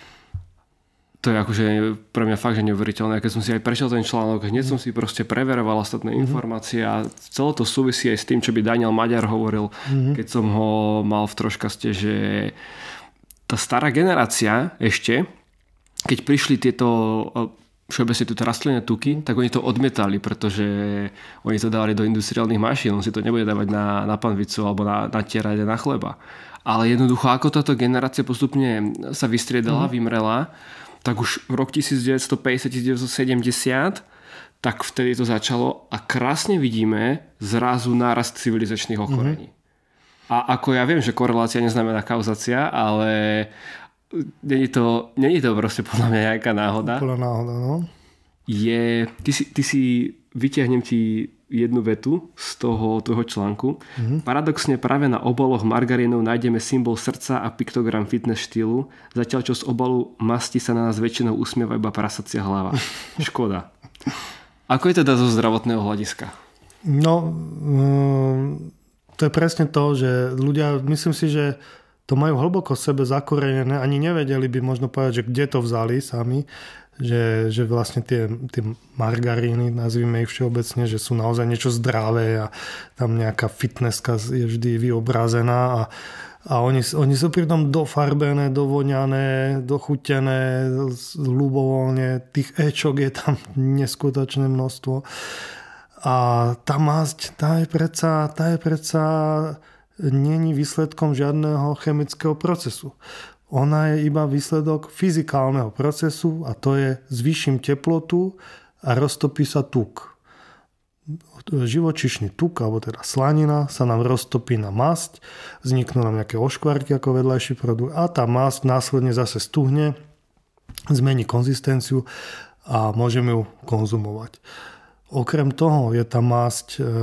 Speaker 3: To je akože pre mňa fakt, že neuveriteľné. Keď som si aj prešiel ten článok, hneď som si proste preveroval ostatné mm-hmm. informácie a celé to súvisí aj s tým, čo by Daniel Maďar hovoril, mm-hmm. keď som ho mal v troškaste, že tá stará generácia ešte, keď prišli tieto všeobecne túto rastlinné tuky, tak oni to odmietali, pretože oni to dávali do industriálnych mašín, on si to nebude dávať na, na panvicu alebo na, na tierať na chleba. Ale jednoducho, ako táto generácia postupne sa vystriedala, mm. vymrela, tak už v rok devätnásťstopäťdesiat devätnásťstosedemdesiat tak vtedy to začalo a krásne vidíme zrazu nárast civilizačných ochorení. Mm. A ako ja viem, že korelácia neznamená kauzácia, ale Není to, není to proste podľa mňa nejaká náhoda.
Speaker 1: Podľa náhoda, no.
Speaker 3: Je, ty si, ty si vyťahnem ti jednu vetu z toho, toho článku. Mm-hmm. Paradoxne práve na obaloch margarínov nájdeme symbol srdca a piktogram fitness štýlu, zatiaľ čo z obalu masti sa na nás väčšinou usmieva iba prasacia hlava. Škoda. Ako je teda zo zdravotného hľadiska?
Speaker 1: No, to je presne to, že ľudia, myslím si, že to majú hlboko v sebe zakorenené, ani nevedeli by možno povedať, že kde to vzali sami, že, že vlastne tie, tie margaríny, nazvime ich všeobecne, že sú naozaj niečo zdravé a tam nejaká fitnesska je vždy vyobrazená a, a oni, oni sú pritom dofarbené, dovoňané, dochutené, ľubovoľne, tých éčok je tam neskutočné množstvo. A tá masť, tá je predsa, tá je predsa není výsledkom žiadneho chemického procesu. Ona je iba výsledok fyzikálneho procesu a to je zvýšim teplotu a roztopí sa tuk. Živočíšny tuk, alebo teda slanina, sa nám roztopí na masť, vzniknú nám nejaké oškvarky ako vedľajší produkt a tá masť následne zase stuhne, zmení konzistenciu a môžeme ju konzumovať. Okrem toho je tá masť e, e,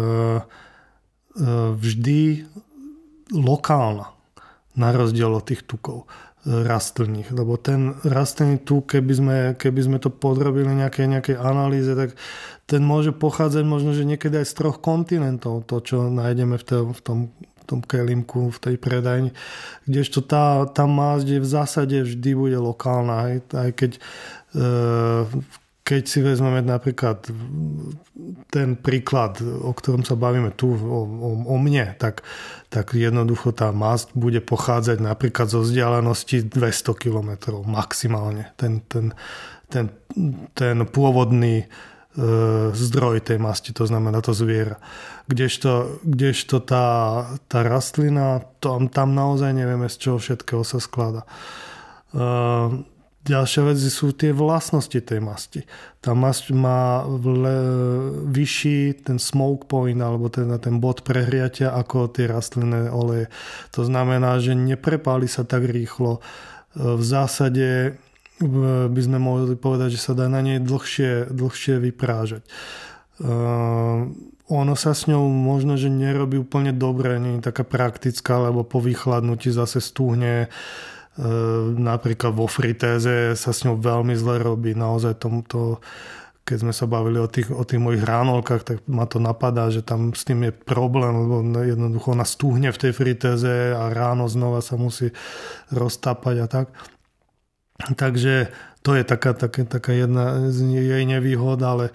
Speaker 1: vždy lokálna, na rozdiel od tých tukov rastlinných, lebo ten rastlinný tuk, keby sme, keby sme to podrobili nejakej, nejakej analýze, tak ten môže pochádzať možno, že niekedy aj z troch kontinentov, to, čo nájdeme v tom, v tom, v tom kelímku, v tej predajni, kdežto tá, tá masť je v zásade vždy bude lokálna, aj, aj keď e, keď si vezmeme napríklad ten príklad, o ktorom sa bavíme tu, o, o, o mne, tak, tak jednoducho tá masť bude pochádzať napríklad zo vzdialenosti dvesto kilometrov maximálne. Ten, ten, ten, ten pôvodný e, zdroj tej masti, to znamená to zviera. Kdežto, kdežto tá, tá rastlina, tam, tam naozaj nevieme, z čoho všetkého sa skladá. E, Ďalšia vec sú tie vlastnosti tej masti. Tá masť má vle, vyšší ten smoke point, alebo ten, ten bod prehriatia ako tie rastlinné oleje. To znamená, že neprepáli sa tak rýchlo. V zásade by sme mohli povedať, že sa dá na nej dlhšie, dlhšie vyprážať. Uh, ono sa s ňou možno, že nerobí úplne dobre, nie je taká praktická, lebo po vychladnutí zase stúhne. Napríklad vo fritéze sa s ňou veľmi zle robí. Naozaj to, keď sme sa bavili o tých, o tých mojich hranolkách, tak ma to napadá, že tam s tým je problém, lebo jednoducho ona stúhne v tej fritéze a ráno znova sa musí roztápať a tak. Takže to je taká, taká, taká jedna z jej nevýhod, ale e,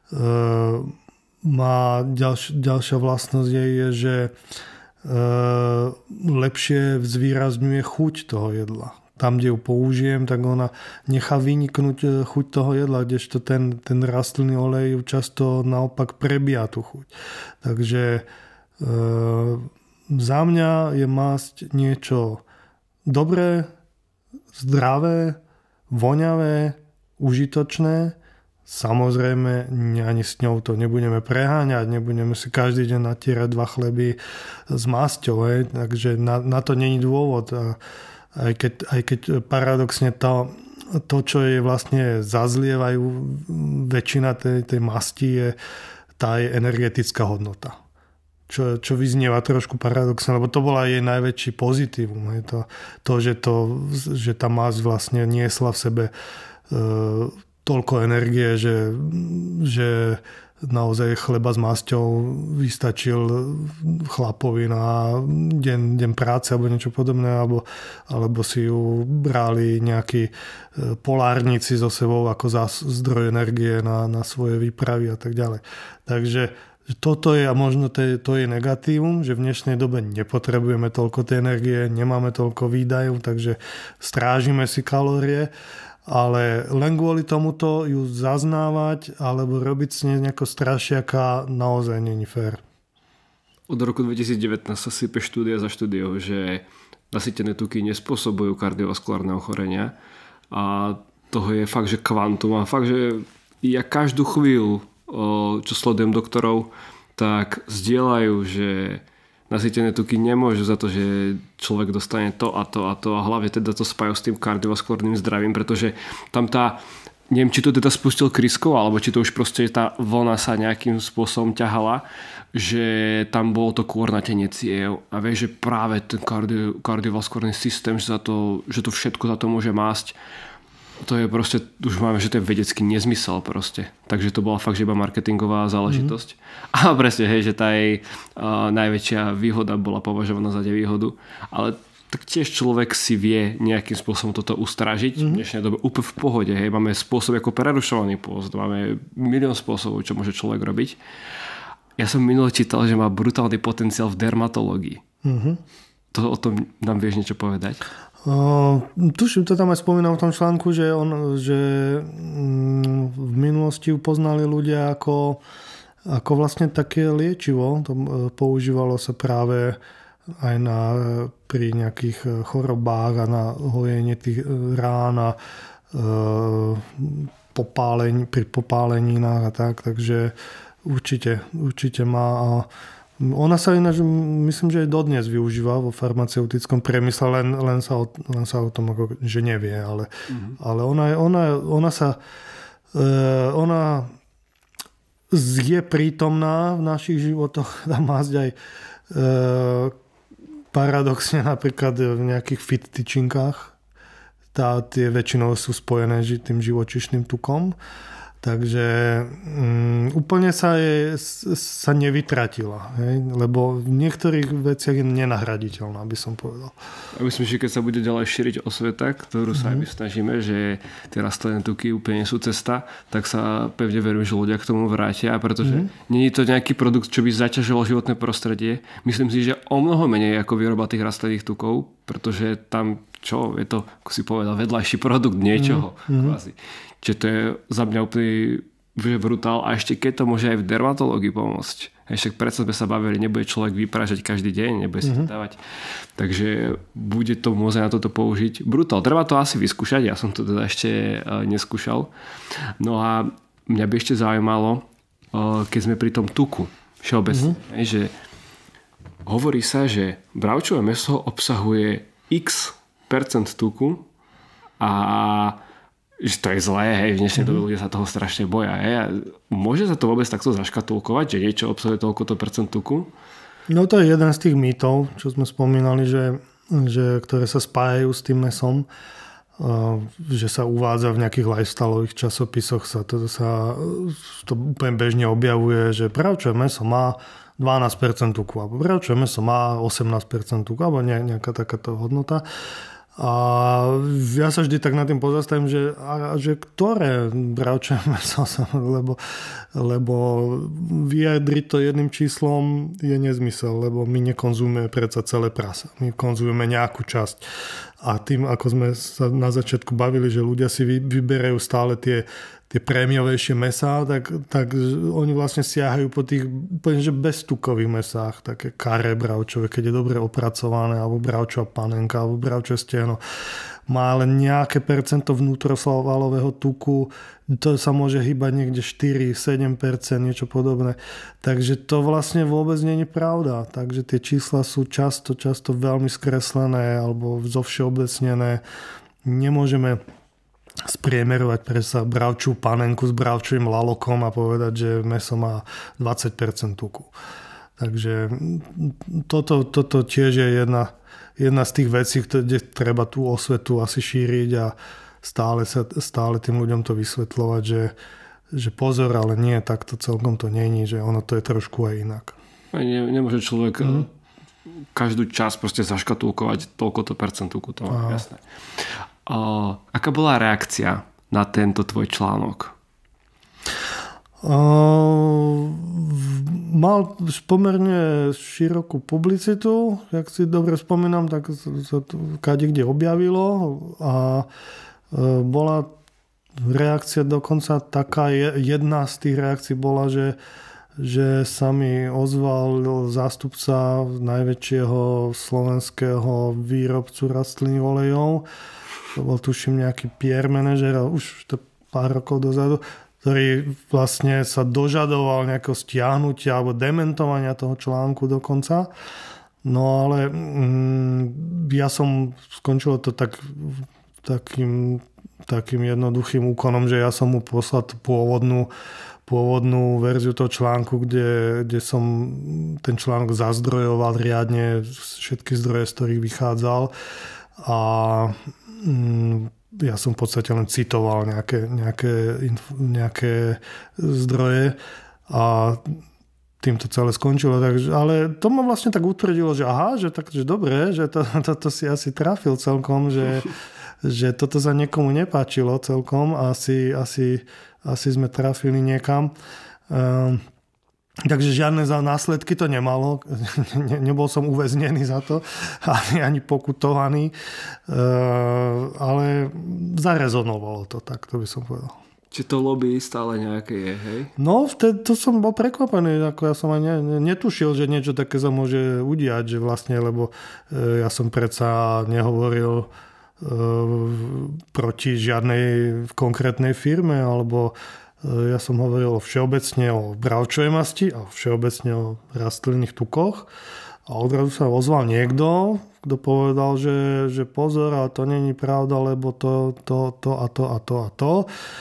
Speaker 1: má ďalš, ďalšia vlastnosť jej je, že Uh, lepšie zvýrazňuje chuť toho jedla. Tam, kde ju použijem, tak ona nechá vyniknúť chuť toho jedla, kdežto ten, ten rastlinný olej ju často naopak prebíja tú chuť. Takže uh, za mňa je masť niečo dobré, zdravé, voňavé, užitočné. Samozrejme, ani s ňou to nebudeme preháňať, nebudeme si každý deň natierať dva chleby s masťou, hej. Takže na, na to není dôvod. A aj, keď, aj keď paradoxne to, to, čo je vlastne zazlievajú, väčšina tej, tej masti je tá je energetická hodnota. Čo, čo vyznieva trošku paradoxne, lebo to bola jej najväčší pozitívum. Hej. To, to, že, to, že tá masť vlastne niesla v sebe e, toľko energie, že, že naozaj chleba s masťou vystačil chlapovi na deň, deň práce alebo niečo podobné, alebo, alebo si ju brali nejakí polárnici so sebou ako zás, zdroj energie na, na svoje výpravy a tak ďalej. Takže toto je a možno to je, to je negatívum, že v dnešnej dobe nepotrebujeme toľko tej energie, nemáme toľko výdajov, takže strážime si kalórie. Ale len kvôli tomuto ju zaznávať alebo robiť s nej nejako strašiaka naozaj není fér.
Speaker 3: Od roku dvetisícdevätnásť sa sype štúdia za štúdiou, že nasýtené tuky nespôsobujú kardiovaskulárne ochorenia a toho je fakt, že kvantum a fakt, že ja každú chvíľu, čo sledujem doktorov, tak zdieľajú, že nasýtené tuky nemôžu za to, že človek dostane to a to a to a hlavne teda to spájajú s tým kardiovaskulárnym zdravím, pretože tam tá neviem, či to teda spustil Krysko, alebo či to už proste tá vlna sa nejakým spôsobom ťahala, že tam bolo to kôrnatenie ciev a vieš, že práve ten kardio, kardiovaskulárny systém, že, za to, že to všetko za to môže másť, to je proste, už máme, že to je vedecký nezmysel proste. Takže to bola fakt, že iba marketingová záležitosť. Mm-hmm. A presne, hej, že tá jej uh, najväčšia výhoda bola považovaná za nevýhodu. Ale tak tiež človek si vie nejakým spôsobom toto ustrážiť. Mm-hmm. V dnešnej dobe úplne v pohode. Hej. Máme spôsob ako prerušovaný pôst. Máme milión spôsobov, čo môže človek robiť. Ja som minule čítal, že má brutálny potenciál v dermatológii. Mm-hmm. To o tom nám vieš niečo povedať?
Speaker 1: Uh, tuším, to tam aj spomínam v tom článku, že, on, že um, v minulosti upoznali ľudia ako, ako vlastne také liečivo. To, uh, používalo sa práve aj na, pri nejakých chorobách a na hojenie tých rán a uh, popálení, pri popáleninách a tak, takže určite, určite má. A ona sa ináč, myslím, že aj dodnes využíva vo farmaceutickom priemysle, len, len, sa, o, len sa o tom ako, že nevie, ale, mm-hmm. ale ona, ona, ona sa uh, ona je prítomná v našich životoch, tá masť aj uh, paradoxne napríklad v nejakých fit tyčinkách. Tá, tie väčšinou sú spojené s tým živočíšnym tukom. Takže um, úplne sa, je, sa nevytratila. Hej? Lebo v niektorých veciach je nenahraditeľná, by som povedal.
Speaker 3: Ja myslím, že keď sa bude ďalej šíriť osveta, ktorú sa mm-hmm. aj my snažíme, že tie rastlinné tuky úplne sú cesta, tak sa pevne verím, že ľudia k tomu vrátia, pretože mm-hmm. nie je to nejaký produkt, čo by zaťažoval životné prostredie. Myslím si, že o mnoho menej ako výroba tých rastlinných tukov, pretože tam, čo je to, ako si povedal, vedľajší produkt niečoho. Mm-hmm. Kvázi. Čiže to je za mňa úplný brutál. A ešte keď to môže aj v dermatológii pomôcť. Však predsa sme sa bavili, nebude človek vyprážať každý deň, nebude mm-hmm. si to dávať. Takže bude to môcť na toto použiť. Brutál. Treba to asi vyskúšať, ja som to teda ešte neskúšal. No a mňa by ešte zaujímalo, keď sme pri tom tuku všeobecne, mm-hmm. že hovorí sa, že bravčové mäso obsahuje x percent tuku a že to je zlé, hej, v dnešnej dobe ľudia sa toho strašne boja. Hej. A môže sa to vôbec takto zaškatulkovať, že niečo obsahuje toľkoto percent tuku?
Speaker 1: No to je jeden z tých mýtov, čo sme spomínali, že, že, ktoré sa spájajú s tým mäsom, že sa uvádza v nejakých lifestyleových časopisoch, sa to, sa to úplne bežne objavuje, že bravčové mäso má dvanásť percent tuku, alebo bravčové mäso má osemnásť percent tuku, alebo nejaká takáto hodnota. A ja sa vždy tak nad tým pozastavím, že, a, že ktoré bravčové mäso, lebo, lebo vyjadriť to jedným číslom je nezmysel, lebo my nekonzumujeme predsa celé prasa. My konzumujeme nejakú časť. A tým, ako sme sa na začiatku bavili, že ľudia si vyberajú stále tie, tie prémiovejšie mäsá, tak, tak oni vlastne siahajú po tých úplne že beztukových mäsách, také karé bravčové, keď je dobre opracované, alebo bravčová panenka, alebo bravčové stehno. Má len nejaké percento vnútrosvalového tuku, to sa môže hýbať niekde štyri až sedem percent, niečo podobné. Takže to vlastne vôbec nie je pravda. Takže tie čísla sú často, často veľmi skreslené alebo zovšeobecnené. Nemôžeme spriemerovať pre sa bravčú panenku s bravčovým lalokom a povedať, že mäso má dvadsať percent tuku. Takže toto, toto tiež je jedna jedna z tých vecí, kde treba tú osvetu asi šíriť a stále, sa, stále tým ľuďom to vysvetľovať, že, že pozor, ale nie, takto celkom to není, že ono to je trošku aj inak.
Speaker 3: Ne, nemôže človek mm. každú časť proste zaškatulkovať toľkoto percentu, to je jasné. A, aká bola reakcia na tento tvoj článok?
Speaker 1: Uh, mal pomerne širokú publicitu, jak si dobre spomínam, tak sa to kade kde objavilo a uh, bola reakcia dokonca taká, jedna z tých reakcií bola, že, že sa mi ozval zástupca najväčšieho slovenského výrobcu rastlinných olejov, to bol tuším nejaký pé er manažer, už to pár rokov dozadu, ktorý vlastne sa dožadoval nejakého stiahnutia alebo dementovania toho článku dokonca. No ale mm, ja som skončil to tak, takým takým jednoduchým úkonom, že ja som mu poslal pôvodnú, pôvodnú verziu toho článku, kde, kde som ten článok zazdrojoval riadne, všetky zdroje, z ktorých vychádzal. A mm, ja som v podstate len citoval nejaké, nejaké, nejaké zdroje a tým to celé skončilo. Takže, ale to ma vlastne tak utvrdilo, že aha, že, tak, že dobre, že to, to, to si asi trafil celkom, že, že toto sa niekomu nepáčilo celkom. Asi, asi, asi sme trafili niekam. Um, takže žiadne za následky to nemalo. Ne, nebol som uväznený za to, ani, ani pokutovaný. Uh, ale zarezonovalo to, tak to by som povedal.
Speaker 3: Či to lobby stále nejaké je, hej?
Speaker 1: No, vtedy to som bol prekvapený, ako ja som aj ne, netušil, že niečo také sa môže udiať, že vlastne, lebo e, ja som predsa nehovoril e, proti žiadnej konkrétnej firme, alebo e, ja som hovoril všeobecne o bravčovej masti a všeobecne o rastlinných tukoch. A odrazu sa ozval niekto, kto povedal, že, že pozor, a to není pravda, lebo to, to, to a to a to a to.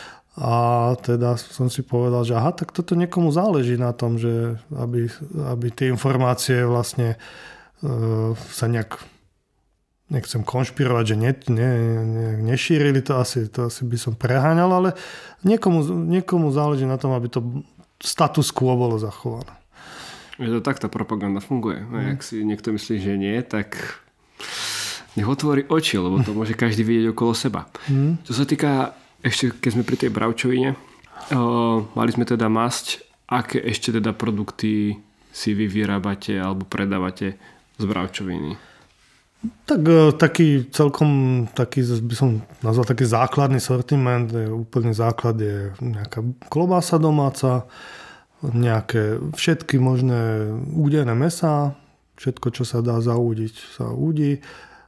Speaker 1: A teda som si povedal, že aha, tak toto niekomu záleží na tom, že aby, aby tie informácie vlastne e, sa nejak, nechcem konšpirovať, že ne, ne, ne, nešírili to asi, to asi by som preháňal, ale niekomu, niekomu záleží na tom, aby to status quo bolo zachované.
Speaker 3: Je to tak, tá propaganda funguje. A ak si niekto myslí, že nie, tak nech otvorí oči, lebo to môže každý vidieť okolo seba. Mm. Čo sa týka, ešte keď sme pri tej bravčovine, uh, mali sme teda masť, aké ešte teda produkty si vy vyrábate alebo predávate z bravčoviny?
Speaker 1: Tak taký celkom, taký by som nazval taký základný sortiment, je úplný základ je nejaká klobása domáca, nejaké všetky možné údené mäsá, všetko, čo sa dá zaúdiť, sa údi.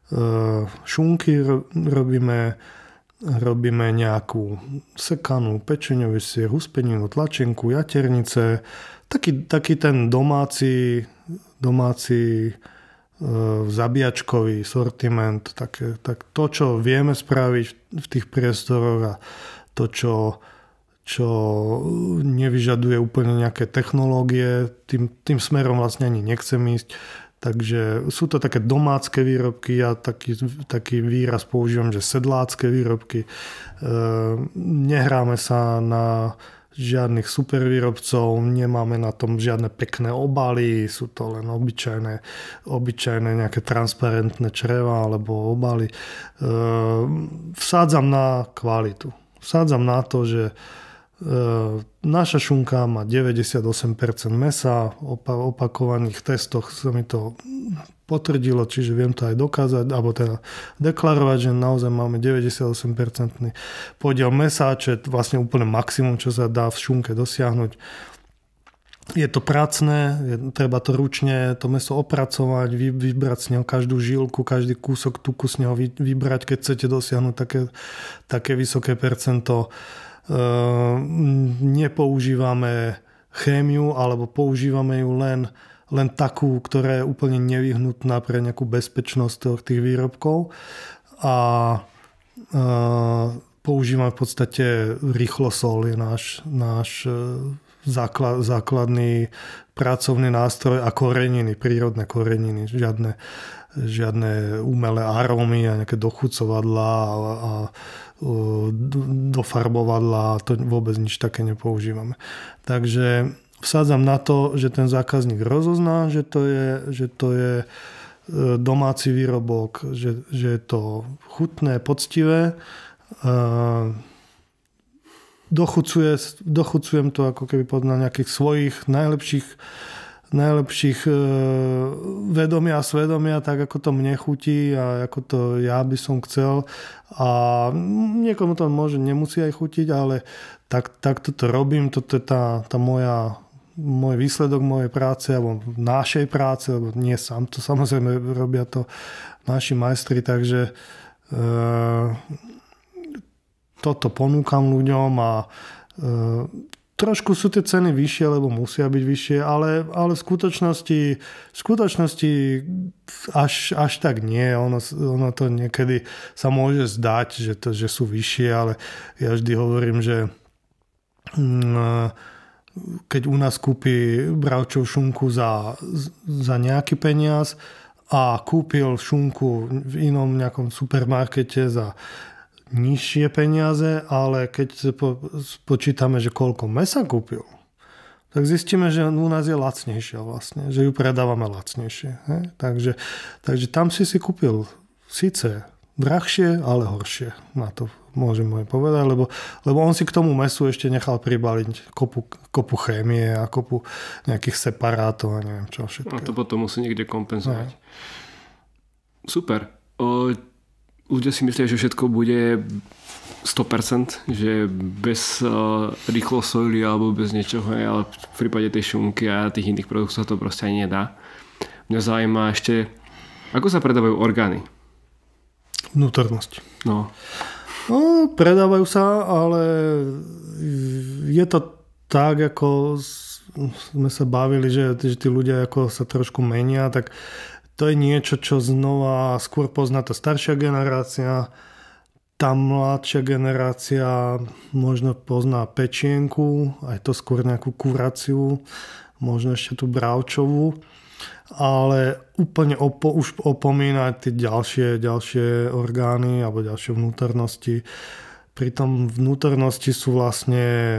Speaker 1: Šunky robíme, robíme nejakú sekanú pečeňový syr, huspeninu, tlačenku, jaternice, taký, taký ten domáci, domáci e, zabíjačkový sortiment, také, tak to, čo vieme spraviť v tých priestoroch a to, čo čo nevyžaduje úplne nejaké technológie. Tým, tým smerom vlastne ani nechcem ísť. Takže sú to také domácké výrobky. Ja taký, taký výraz používam, že sedlácké výrobky. E, nehráme sa na žiadnych supervýrobcov, nemáme na tom žiadne pekné obaly, sú to len obyčajné, obyčajné nejaké transparentné čreva alebo obaly. E, vsádzam na kvalitu. Vsádzam na to, že naša šunka má deväťdesiatosem percent mäsa, v opakovaných testoch sa mi to potvrdilo, čiže viem to aj dokázať, alebo teda deklarovať, že naozaj máme deväťdesiatosem percent podiel mäsa, čo je vlastne úplne maximum, čo sa dá v šunke dosiahnuť. Je to pracné, je, treba to ručne, to mäso opracovať, vy, vybrať z neho každú žilku, každý kúsok tuku z neho vy, vybrať, keď chcete dosiahnuť také, také vysoké percento. Uh, nepoužívame chémiu alebo používame ju len, len takú, ktorá je úplne nevyhnutná pre nejakú bezpečnosť tých výrobkov a uh, používame v podstate rýchlosol, je náš, náš základ, základný pracovný nástroj a koreniny, prírodné koreniny, žiadne, žiadne umelé arómy a nejaké dochucovadlá a, a dofarbovadla, to vôbec nič také nepoužívame. Takže vsádzam na to, že ten zákazník rozozná, že to je, že to je domáci výrobok, že, že je to chutné, poctivé. Dochucuje, dochucujem to ako keby podľa nejakých svojich najlepších najlepších vedomia a svedomia, tak ako to mne chutí a ako to ja by som chcel. A niekomu to môže, nemusí aj chutiť, ale tak, tak toto robím. Toto je tá, tá moja, môj výsledok mojej práce alebo našej práce, lebo nie sám to samozrejme robia to naši majstri, takže e, toto ponúkam ľuďom a e, trošku sú tie ceny vyššie, lebo musia byť vyššie, ale, ale v skutočnosti, v skutočnosti až, až tak nie. Ono, ono to niekedy sa môže zdať, že, to, že sú vyššie, ale ja vždy hovorím, že keď u nás kúpi bravčov šunku za, za nejaký peniaz a kúpil šunku v inom nejakom supermarkete za nižšie peniaze, ale keď spočítame, že koľko mesa kúpil, tak zistíme, že u nás je lacnejšia vlastne, že ju predávame lacnejšie. He? Takže, takže tam si si kúpil síce drahšie, ale horšie. Na to môžem aj povedať, lebo, lebo on si k tomu mesu ešte nechal pribaliť kopu, kopu chémie a kopu nejakých separátov a neviem čo všetko.
Speaker 3: A to potom musí niekde kompenzovať. No. Super. O... Ľudia si myslia, že všetko bude sto percent, že bez uh, rýchlo soli alebo bez niečoho, ale v prípade tej šunky a tých iných produktov sa to proste ani nedá. Mňa zaujíma ešte, ako sa predávajú orgány?
Speaker 1: Vnútornosť.
Speaker 3: No.
Speaker 1: No, predávajú sa, ale je to tak, ako sme sa bavili, že, že tí ľudia ako sa trošku menia, tak to je niečo, čo znova skôr pozná tá staršia generácia. Tá mladšia generácia možno pozná pečienku, aj to skôr nejakú kuraciu, možno ešte tú bravčovú, ale úplne opo, už opomínať tie ďalšie, ďalšie orgány alebo ďalšie vnútornosti. Pritom vnútornosti sú vlastne,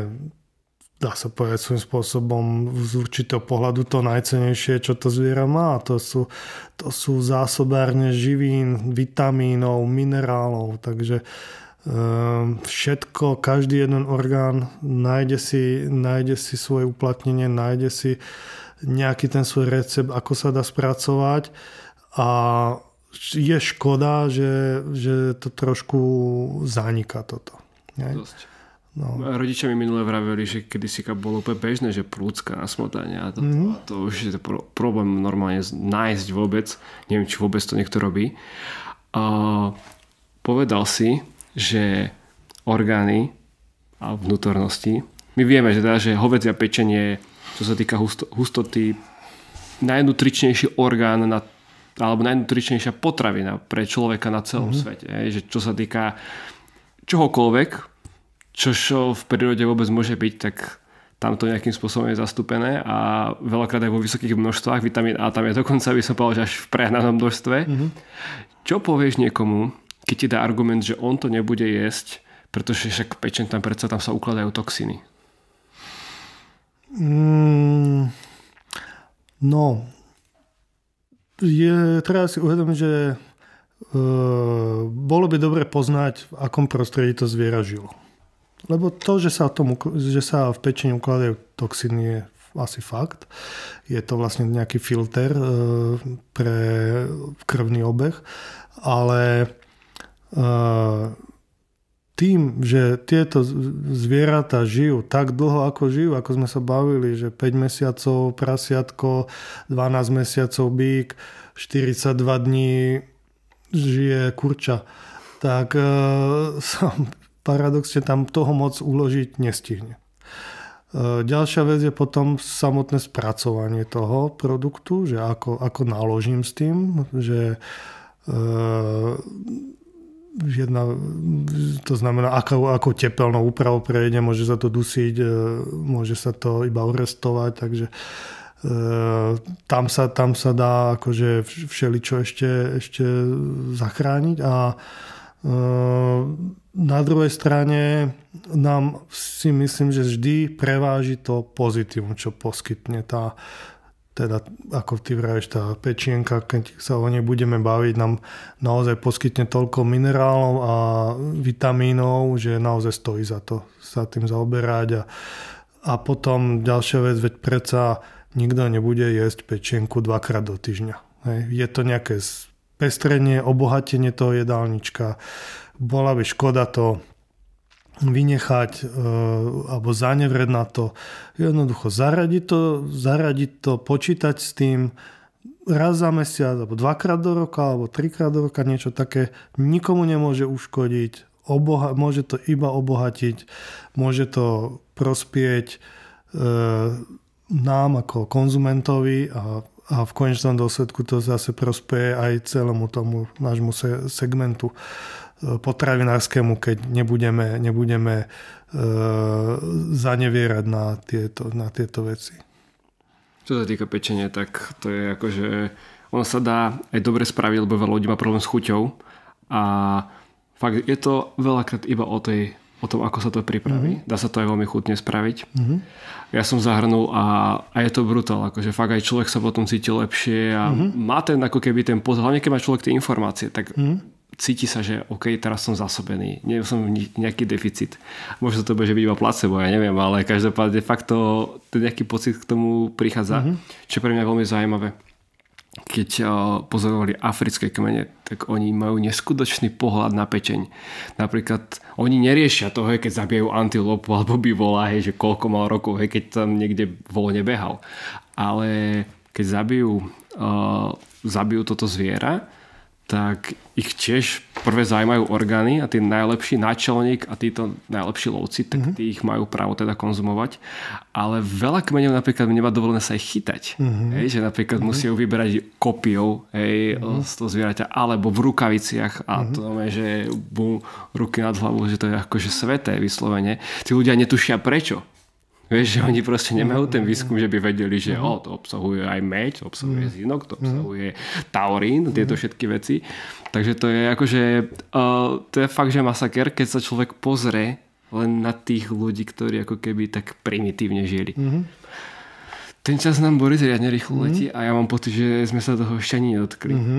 Speaker 1: dá sa povedať svojím spôsobom z určitého pohľadu to najcennejšie, čo to zviera má. To sú, to sú zásobárne živín, vitamínov, minerálov. Takže um, všetko, každý jeden orgán nájde si, nájde si svoje uplatnenie, nájde si nejaký ten svoj recept, ako sa dá spracovať. A je škoda, že, že to trošku zaniká toto. Nie?
Speaker 3: Dosť. No. Rodičia mi minule vraveli, že kedysi bolo úplne bežné, že plúcka na smotanie a to, mm-hmm. a to už je to pro, problém normálne nájsť vôbec. Neviem, či vôbec to niekto robí. A povedal si, že orgány a vnútornosti, my vieme, že, teda, že hovädzia pečenie, čo sa týka husto, hustoty, najnutričnejší orgán na, alebo najnutričnejšia potravina pre človeka na celom mm-hmm. svete. Je, že čo sa týka čohokoľvek, čo v prírode vôbec môže byť, tak tam to nejakým spôsobom je zastúpené a veľakrát aj vo vysokých množstvách. Vitamín A tam je dokonca, by som povedal, že až v prehnanom množstve. Mm-hmm. Čo povieš niekomu, keď ti dá argument, že on to nebude jesť, pretože však pečen tam predsa tam sa ukladajú toxiny?
Speaker 1: Mm, no, je, treba si uvedomiť, že e, bolo by dobre poznať, v akom prostredí to zviera žilo. Lebo to, že sa, tom, že sa v pečení ukladajú toxíny, je asi fakt. Je to vlastne nejaký filter e, pre krvný obeh. Ale e, tým, že tieto zvieratá žijú tak dlho, ako žijú, ako sme sa bavili, že päť mesiacov prasiatko, dvanásť mesiacov bík, štyridsaťdva dní žije kurča, tak e, som paradoxne tam toho moc uložiť nestihne. Ďalšia vec je potom samotné spracovanie toho produktu, že ako, ako naložím s tým, že e, jedna, to znamená, ako, ako tepelnou úpravou prejde, môže sa to dusiť, e, môže sa to iba urestovať, takže e, tam, sa, tam sa dá akože všeličo ešte, ešte zachrániť a e, na druhej strane nám si myslím, že vždy preváži to pozitívum, čo poskytne tá, teda ako ty vravíš, tá pečienka, keď sa o nej budeme baviť, nám naozaj poskytne toľko minerálov a vitamínov, že naozaj stojí za to sa tým zaoberať. A, a potom ďalšia vec, veď predsa nikto nebude jesť pečienku dvakrát do týždňa. Hej. Je to nejaké pestrenie, obohatenie toho jedálnička. Bola by škoda to vynechať e, alebo zanevrieť na to. Jednoducho zaradiť to, zaradiť to, počítať s tým raz za mesiac, alebo dvakrát do roka, alebo trikrát do roka, niečo také. Nikomu nemôže uškodiť. Oboha- môže to iba obohatiť. Môže to prospieť nám ako konzumentovi a, a v konečnom dôsledku to zase prospieje aj celému tomu nášmu segmentu potravinárskému, keď nebudeme, nebudeme zanevierať na tieto, na tieto veci.
Speaker 3: Čo sa týka pečenia, tak to je akože ono sa dá aj dobre spraviť, lebo veľa ľudí má problém s chuťou a fakt je to veľakrát iba o tej o tom, ako sa to pripraví. Mm-hmm. Dá sa to aj veľmi chutne spraviť. Mm-hmm. Ja som zahrnul a, a je to brutál. Akože fakt aj človek sa potom cíti lepšie a mm-hmm. má ten ako keby ten pozor. Hlavne keď má človek tie informácie, tak mm-hmm. cíti sa, že OK, teraz som zásobený. Nie som nejaký deficit. Možno to bude, že byť iba placebo, ja neviem, ale každopádne fakt to, ten nejaký pocit k tomu prichádza, mm-hmm. čo pre mňa je veľmi zaujímavé. Keď uh, pozorovali africké kmene, tak oni majú neskutočný pohľad na pečeň. Napríklad oni neriešia to, hej, keď zabijajú antilopu alebo bivola, hej, že koľko mal rokov, hej, keď tam niekde voľne behal. Ale keď zabijú, uh, zabijú toto zviera, tak ich tiež prvé zaujímajú orgány a tí najlepší náčelník a títo najlepší lovci, tak mm-hmm. tí ich majú právo teda konzumovať. Ale veľa kmeňov napríklad nemá dovolené sa ich chytať. Mm-hmm. Hej, že napríklad mm-hmm. musia vyberať kopiou, hej, mm-hmm. z toho zvieraťa, alebo v rukaviciach a mm-hmm. to je, že bum, ruky nad hlavou, že to je akože sveté vyslovene. Tí ľudia netušia prečo. Vieš, že oni proste nemajú ten výskum, že by vedeli, že uh-huh. oh, to obsahuje aj meď, obsahuje uh-huh. zinok, to obsahuje taurín, tieto všetky veci. Takže to je akože, uh, to je fakt, že masaker, keď sa človek pozrie len na tých ľudí, ktorí ako keby tak primitívne žili. Uh-huh. Ten čas nám Boris riadne rýchlo letí mm. a ja mám pocit, že sme sa toho ešte ani nedotkli. Mm-hmm.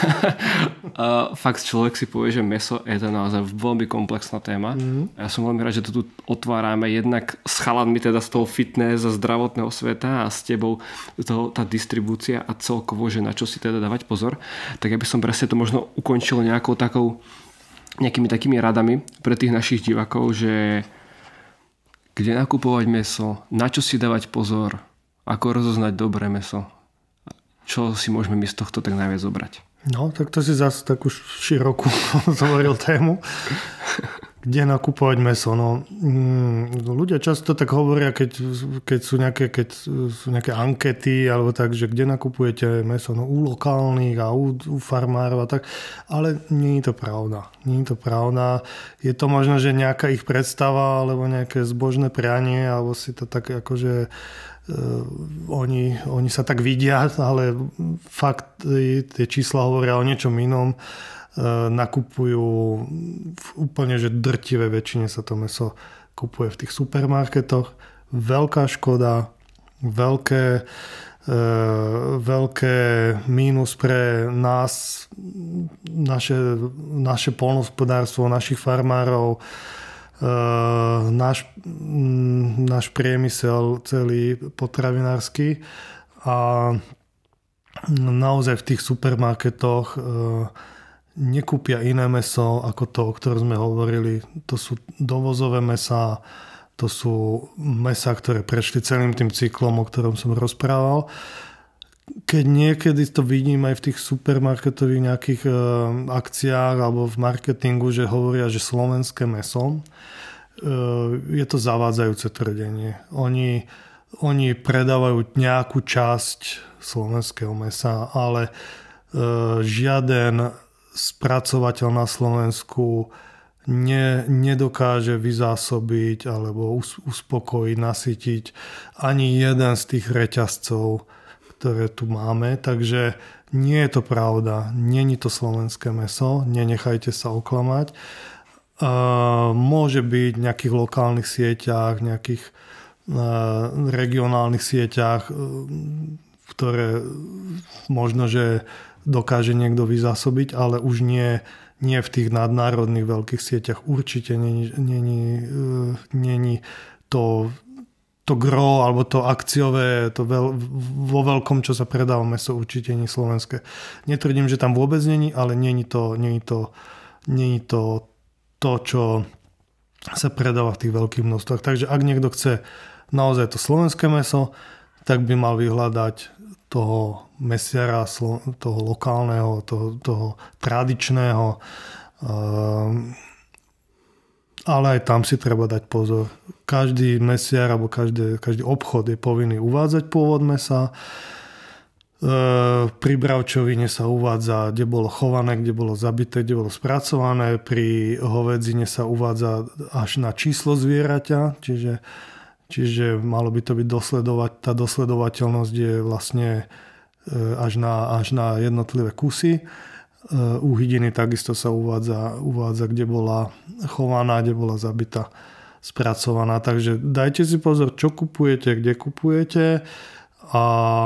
Speaker 3: uh, fakt človek si povie, že mäso je to naozaj veľmi komplexná téma. Mm-hmm. Ja som veľmi rád, že to tu otvárame jednak s chalanmi teda z toho fitness a zdravotného sveta a s tebou toho, tá distribúcia a celkovo, že na čo si teda dávať pozor. Tak ja by som presne to možno ukončil nejakou takou, nejakými takými radami pre tých našich divákov, že kde nakupovať mäso, na čo si dávať pozor, ako rozoznať dobré mäso? Čo si môžeme my z tohto tak najviac zobrať?
Speaker 1: No, tak to si zase takú širokú zhovoril tému. Kde nakupovať mäso? No, mm, ľudia často tak hovoria, keď, keď, sú nejaké, keď sú nejaké ankety alebo tak, že kde nakupujete mäso? No, u lokálnych a u, u farmárov a tak. Ale nie je to pravda. Nie je to pravda. Je to možno, že nejaká ich predstava alebo nejaké zbožné prianie alebo si to tak akože Uh, oni, oni sa tak vidia, ale fakt tie čísla hovoria o niečom inom. Uh, nakupujú v úplne, že drtivé väčšine sa to mäso kupuje v tých supermarketoch. Veľká škoda, veľké, uh, veľké mínus pre nás, naše, naše poľnohospodárstvo, našich farmárov, Uh, náš, mm, náš priemysel celý potravinársky a naozaj v tých supermarketoch uh, nekúpia iné mäso ako to, o ktorom sme hovorili. To sú dovozové mäsá, to sú mäsá, ktoré prešli celým tým cyklom, o ktorom som rozprával. Keď niekedy to vidím aj v tých supermarketových nejakých e, akciách alebo v marketingu, že hovoria, že slovenské mäso, e, je to zavádzajúce tvrdenie. Oni, oni predávajú nejakú časť slovenského mäsa, ale e, žiaden spracovateľ na Slovensku ne, nedokáže vyzásobiť alebo uspokojiť, nasytiť ani jeden z tých reťazcov, ktoré tu máme, takže nie je to pravda. Není to slovenské mäso, nenechajte sa oklamať. Uh, môže byť v nejakých lokálnych sieťach, nejakých uh, regionálnych sieťach, uh, ktoré možno, že dokáže niekto vyzásobiť, ale už nie, nie v tých nadnárodných veľkých sieťach. Určite není, není, uh, není to to gro, alebo to akciové, to veľ, vo veľkom, čo sa predáva mäso, určite nie slovenské. Netvrdím, že tam vôbec není, ale není to, není to, není to to, čo sa predáva v tých veľkých množstvách. Takže ak niekto chce naozaj to slovenské mäso, tak by mal vyhľadať toho mesiara, toho lokálneho, toho, toho tradičného. ale aj tam si treba dať pozor. Každý mesiar alebo každý, každý obchod je povinný uvádzať pôvod mesa. Pri bravčovine sa uvádza, kde bolo chované, kde bolo zabité, kde bolo spracované. Pri hovedzine sa uvádza až na číslo zvieraťa, čiže, čiže malo by to byť dosledovať. Tá dosledovateľnosť je vlastne až na, až na jednotlivé kusy. U hydiny takisto sa uvádza, uvádza, kde bola chovaná, kde bola zabitá, spracovaná. Takže dajte si pozor, čo kupujete, kde kupujete a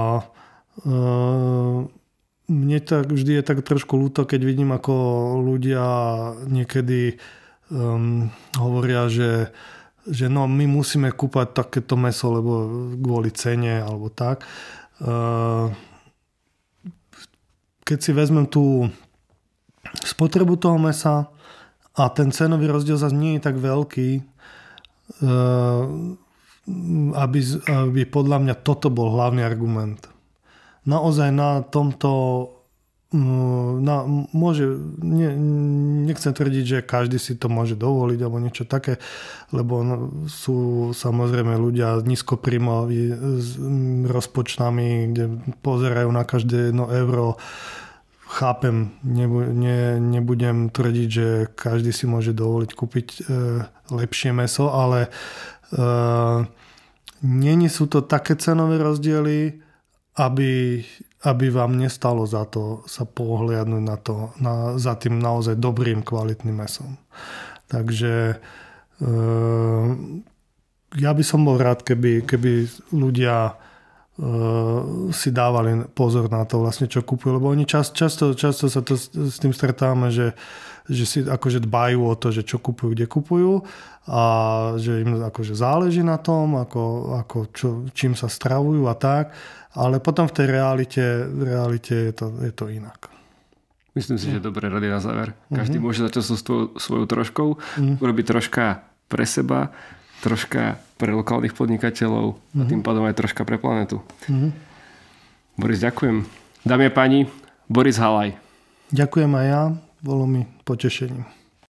Speaker 1: mne tak vždy je tak trošku ľúto, keď vidím, ako ľudia niekedy um, hovoria, že, že no, my musíme kúpať takéto mäso, lebo kvôli cene alebo tak. Uh, keď si vezmem tú spotrebu toho mäsa a ten cenový rozdiel zase nie je tak veľký, uh, aby, aby podľa mňa toto bol hlavný argument. Naozaj na tomto na, môže, ne, nechcem tvrdiť, že každý si to môže dovoliť alebo niečo také, lebo no, sú samozrejme ľudia nízkopríjmoví s rozpočtami, kde pozerajú na každé jedno euro. Chápem, nebu, ne, nebudem tvrdiť, že každý si môže dovoliť kúpiť e, lepšie mäso, ale e, nie sú to také cenové rozdiely, Aby, aby vám nestalo za to sa pohliadnúť na to, na, za tým naozaj dobrým, kvalitným mäsom. Takže e, ja by som bol rád, keby, keby ľudia e, si dávali pozor na to vlastne, čo kupujú, lebo oni čas, často, často sa to s, s tým stretávame, že, že si akože dbajú o to, že čo kupujú, kde kupujú a že im akože záleží na tom, ako, ako čo, čím sa stravujú a tak. Ale potom v tej realite, v realite je, to, je to inak.
Speaker 2: Myslím si, že dobré rady na záver. Každý uh-huh. môže začať so svojou, svojou troškou, uh-huh. urobiť troška pre seba, troška pre lokálnych podnikateľov uh-huh. a tým pádom aj troška pre planetu. Uh-huh. Boris, ďakujem. Dámy a páni, Boris Halaj.
Speaker 1: Ďakujem aj ja, bolo mi potešením.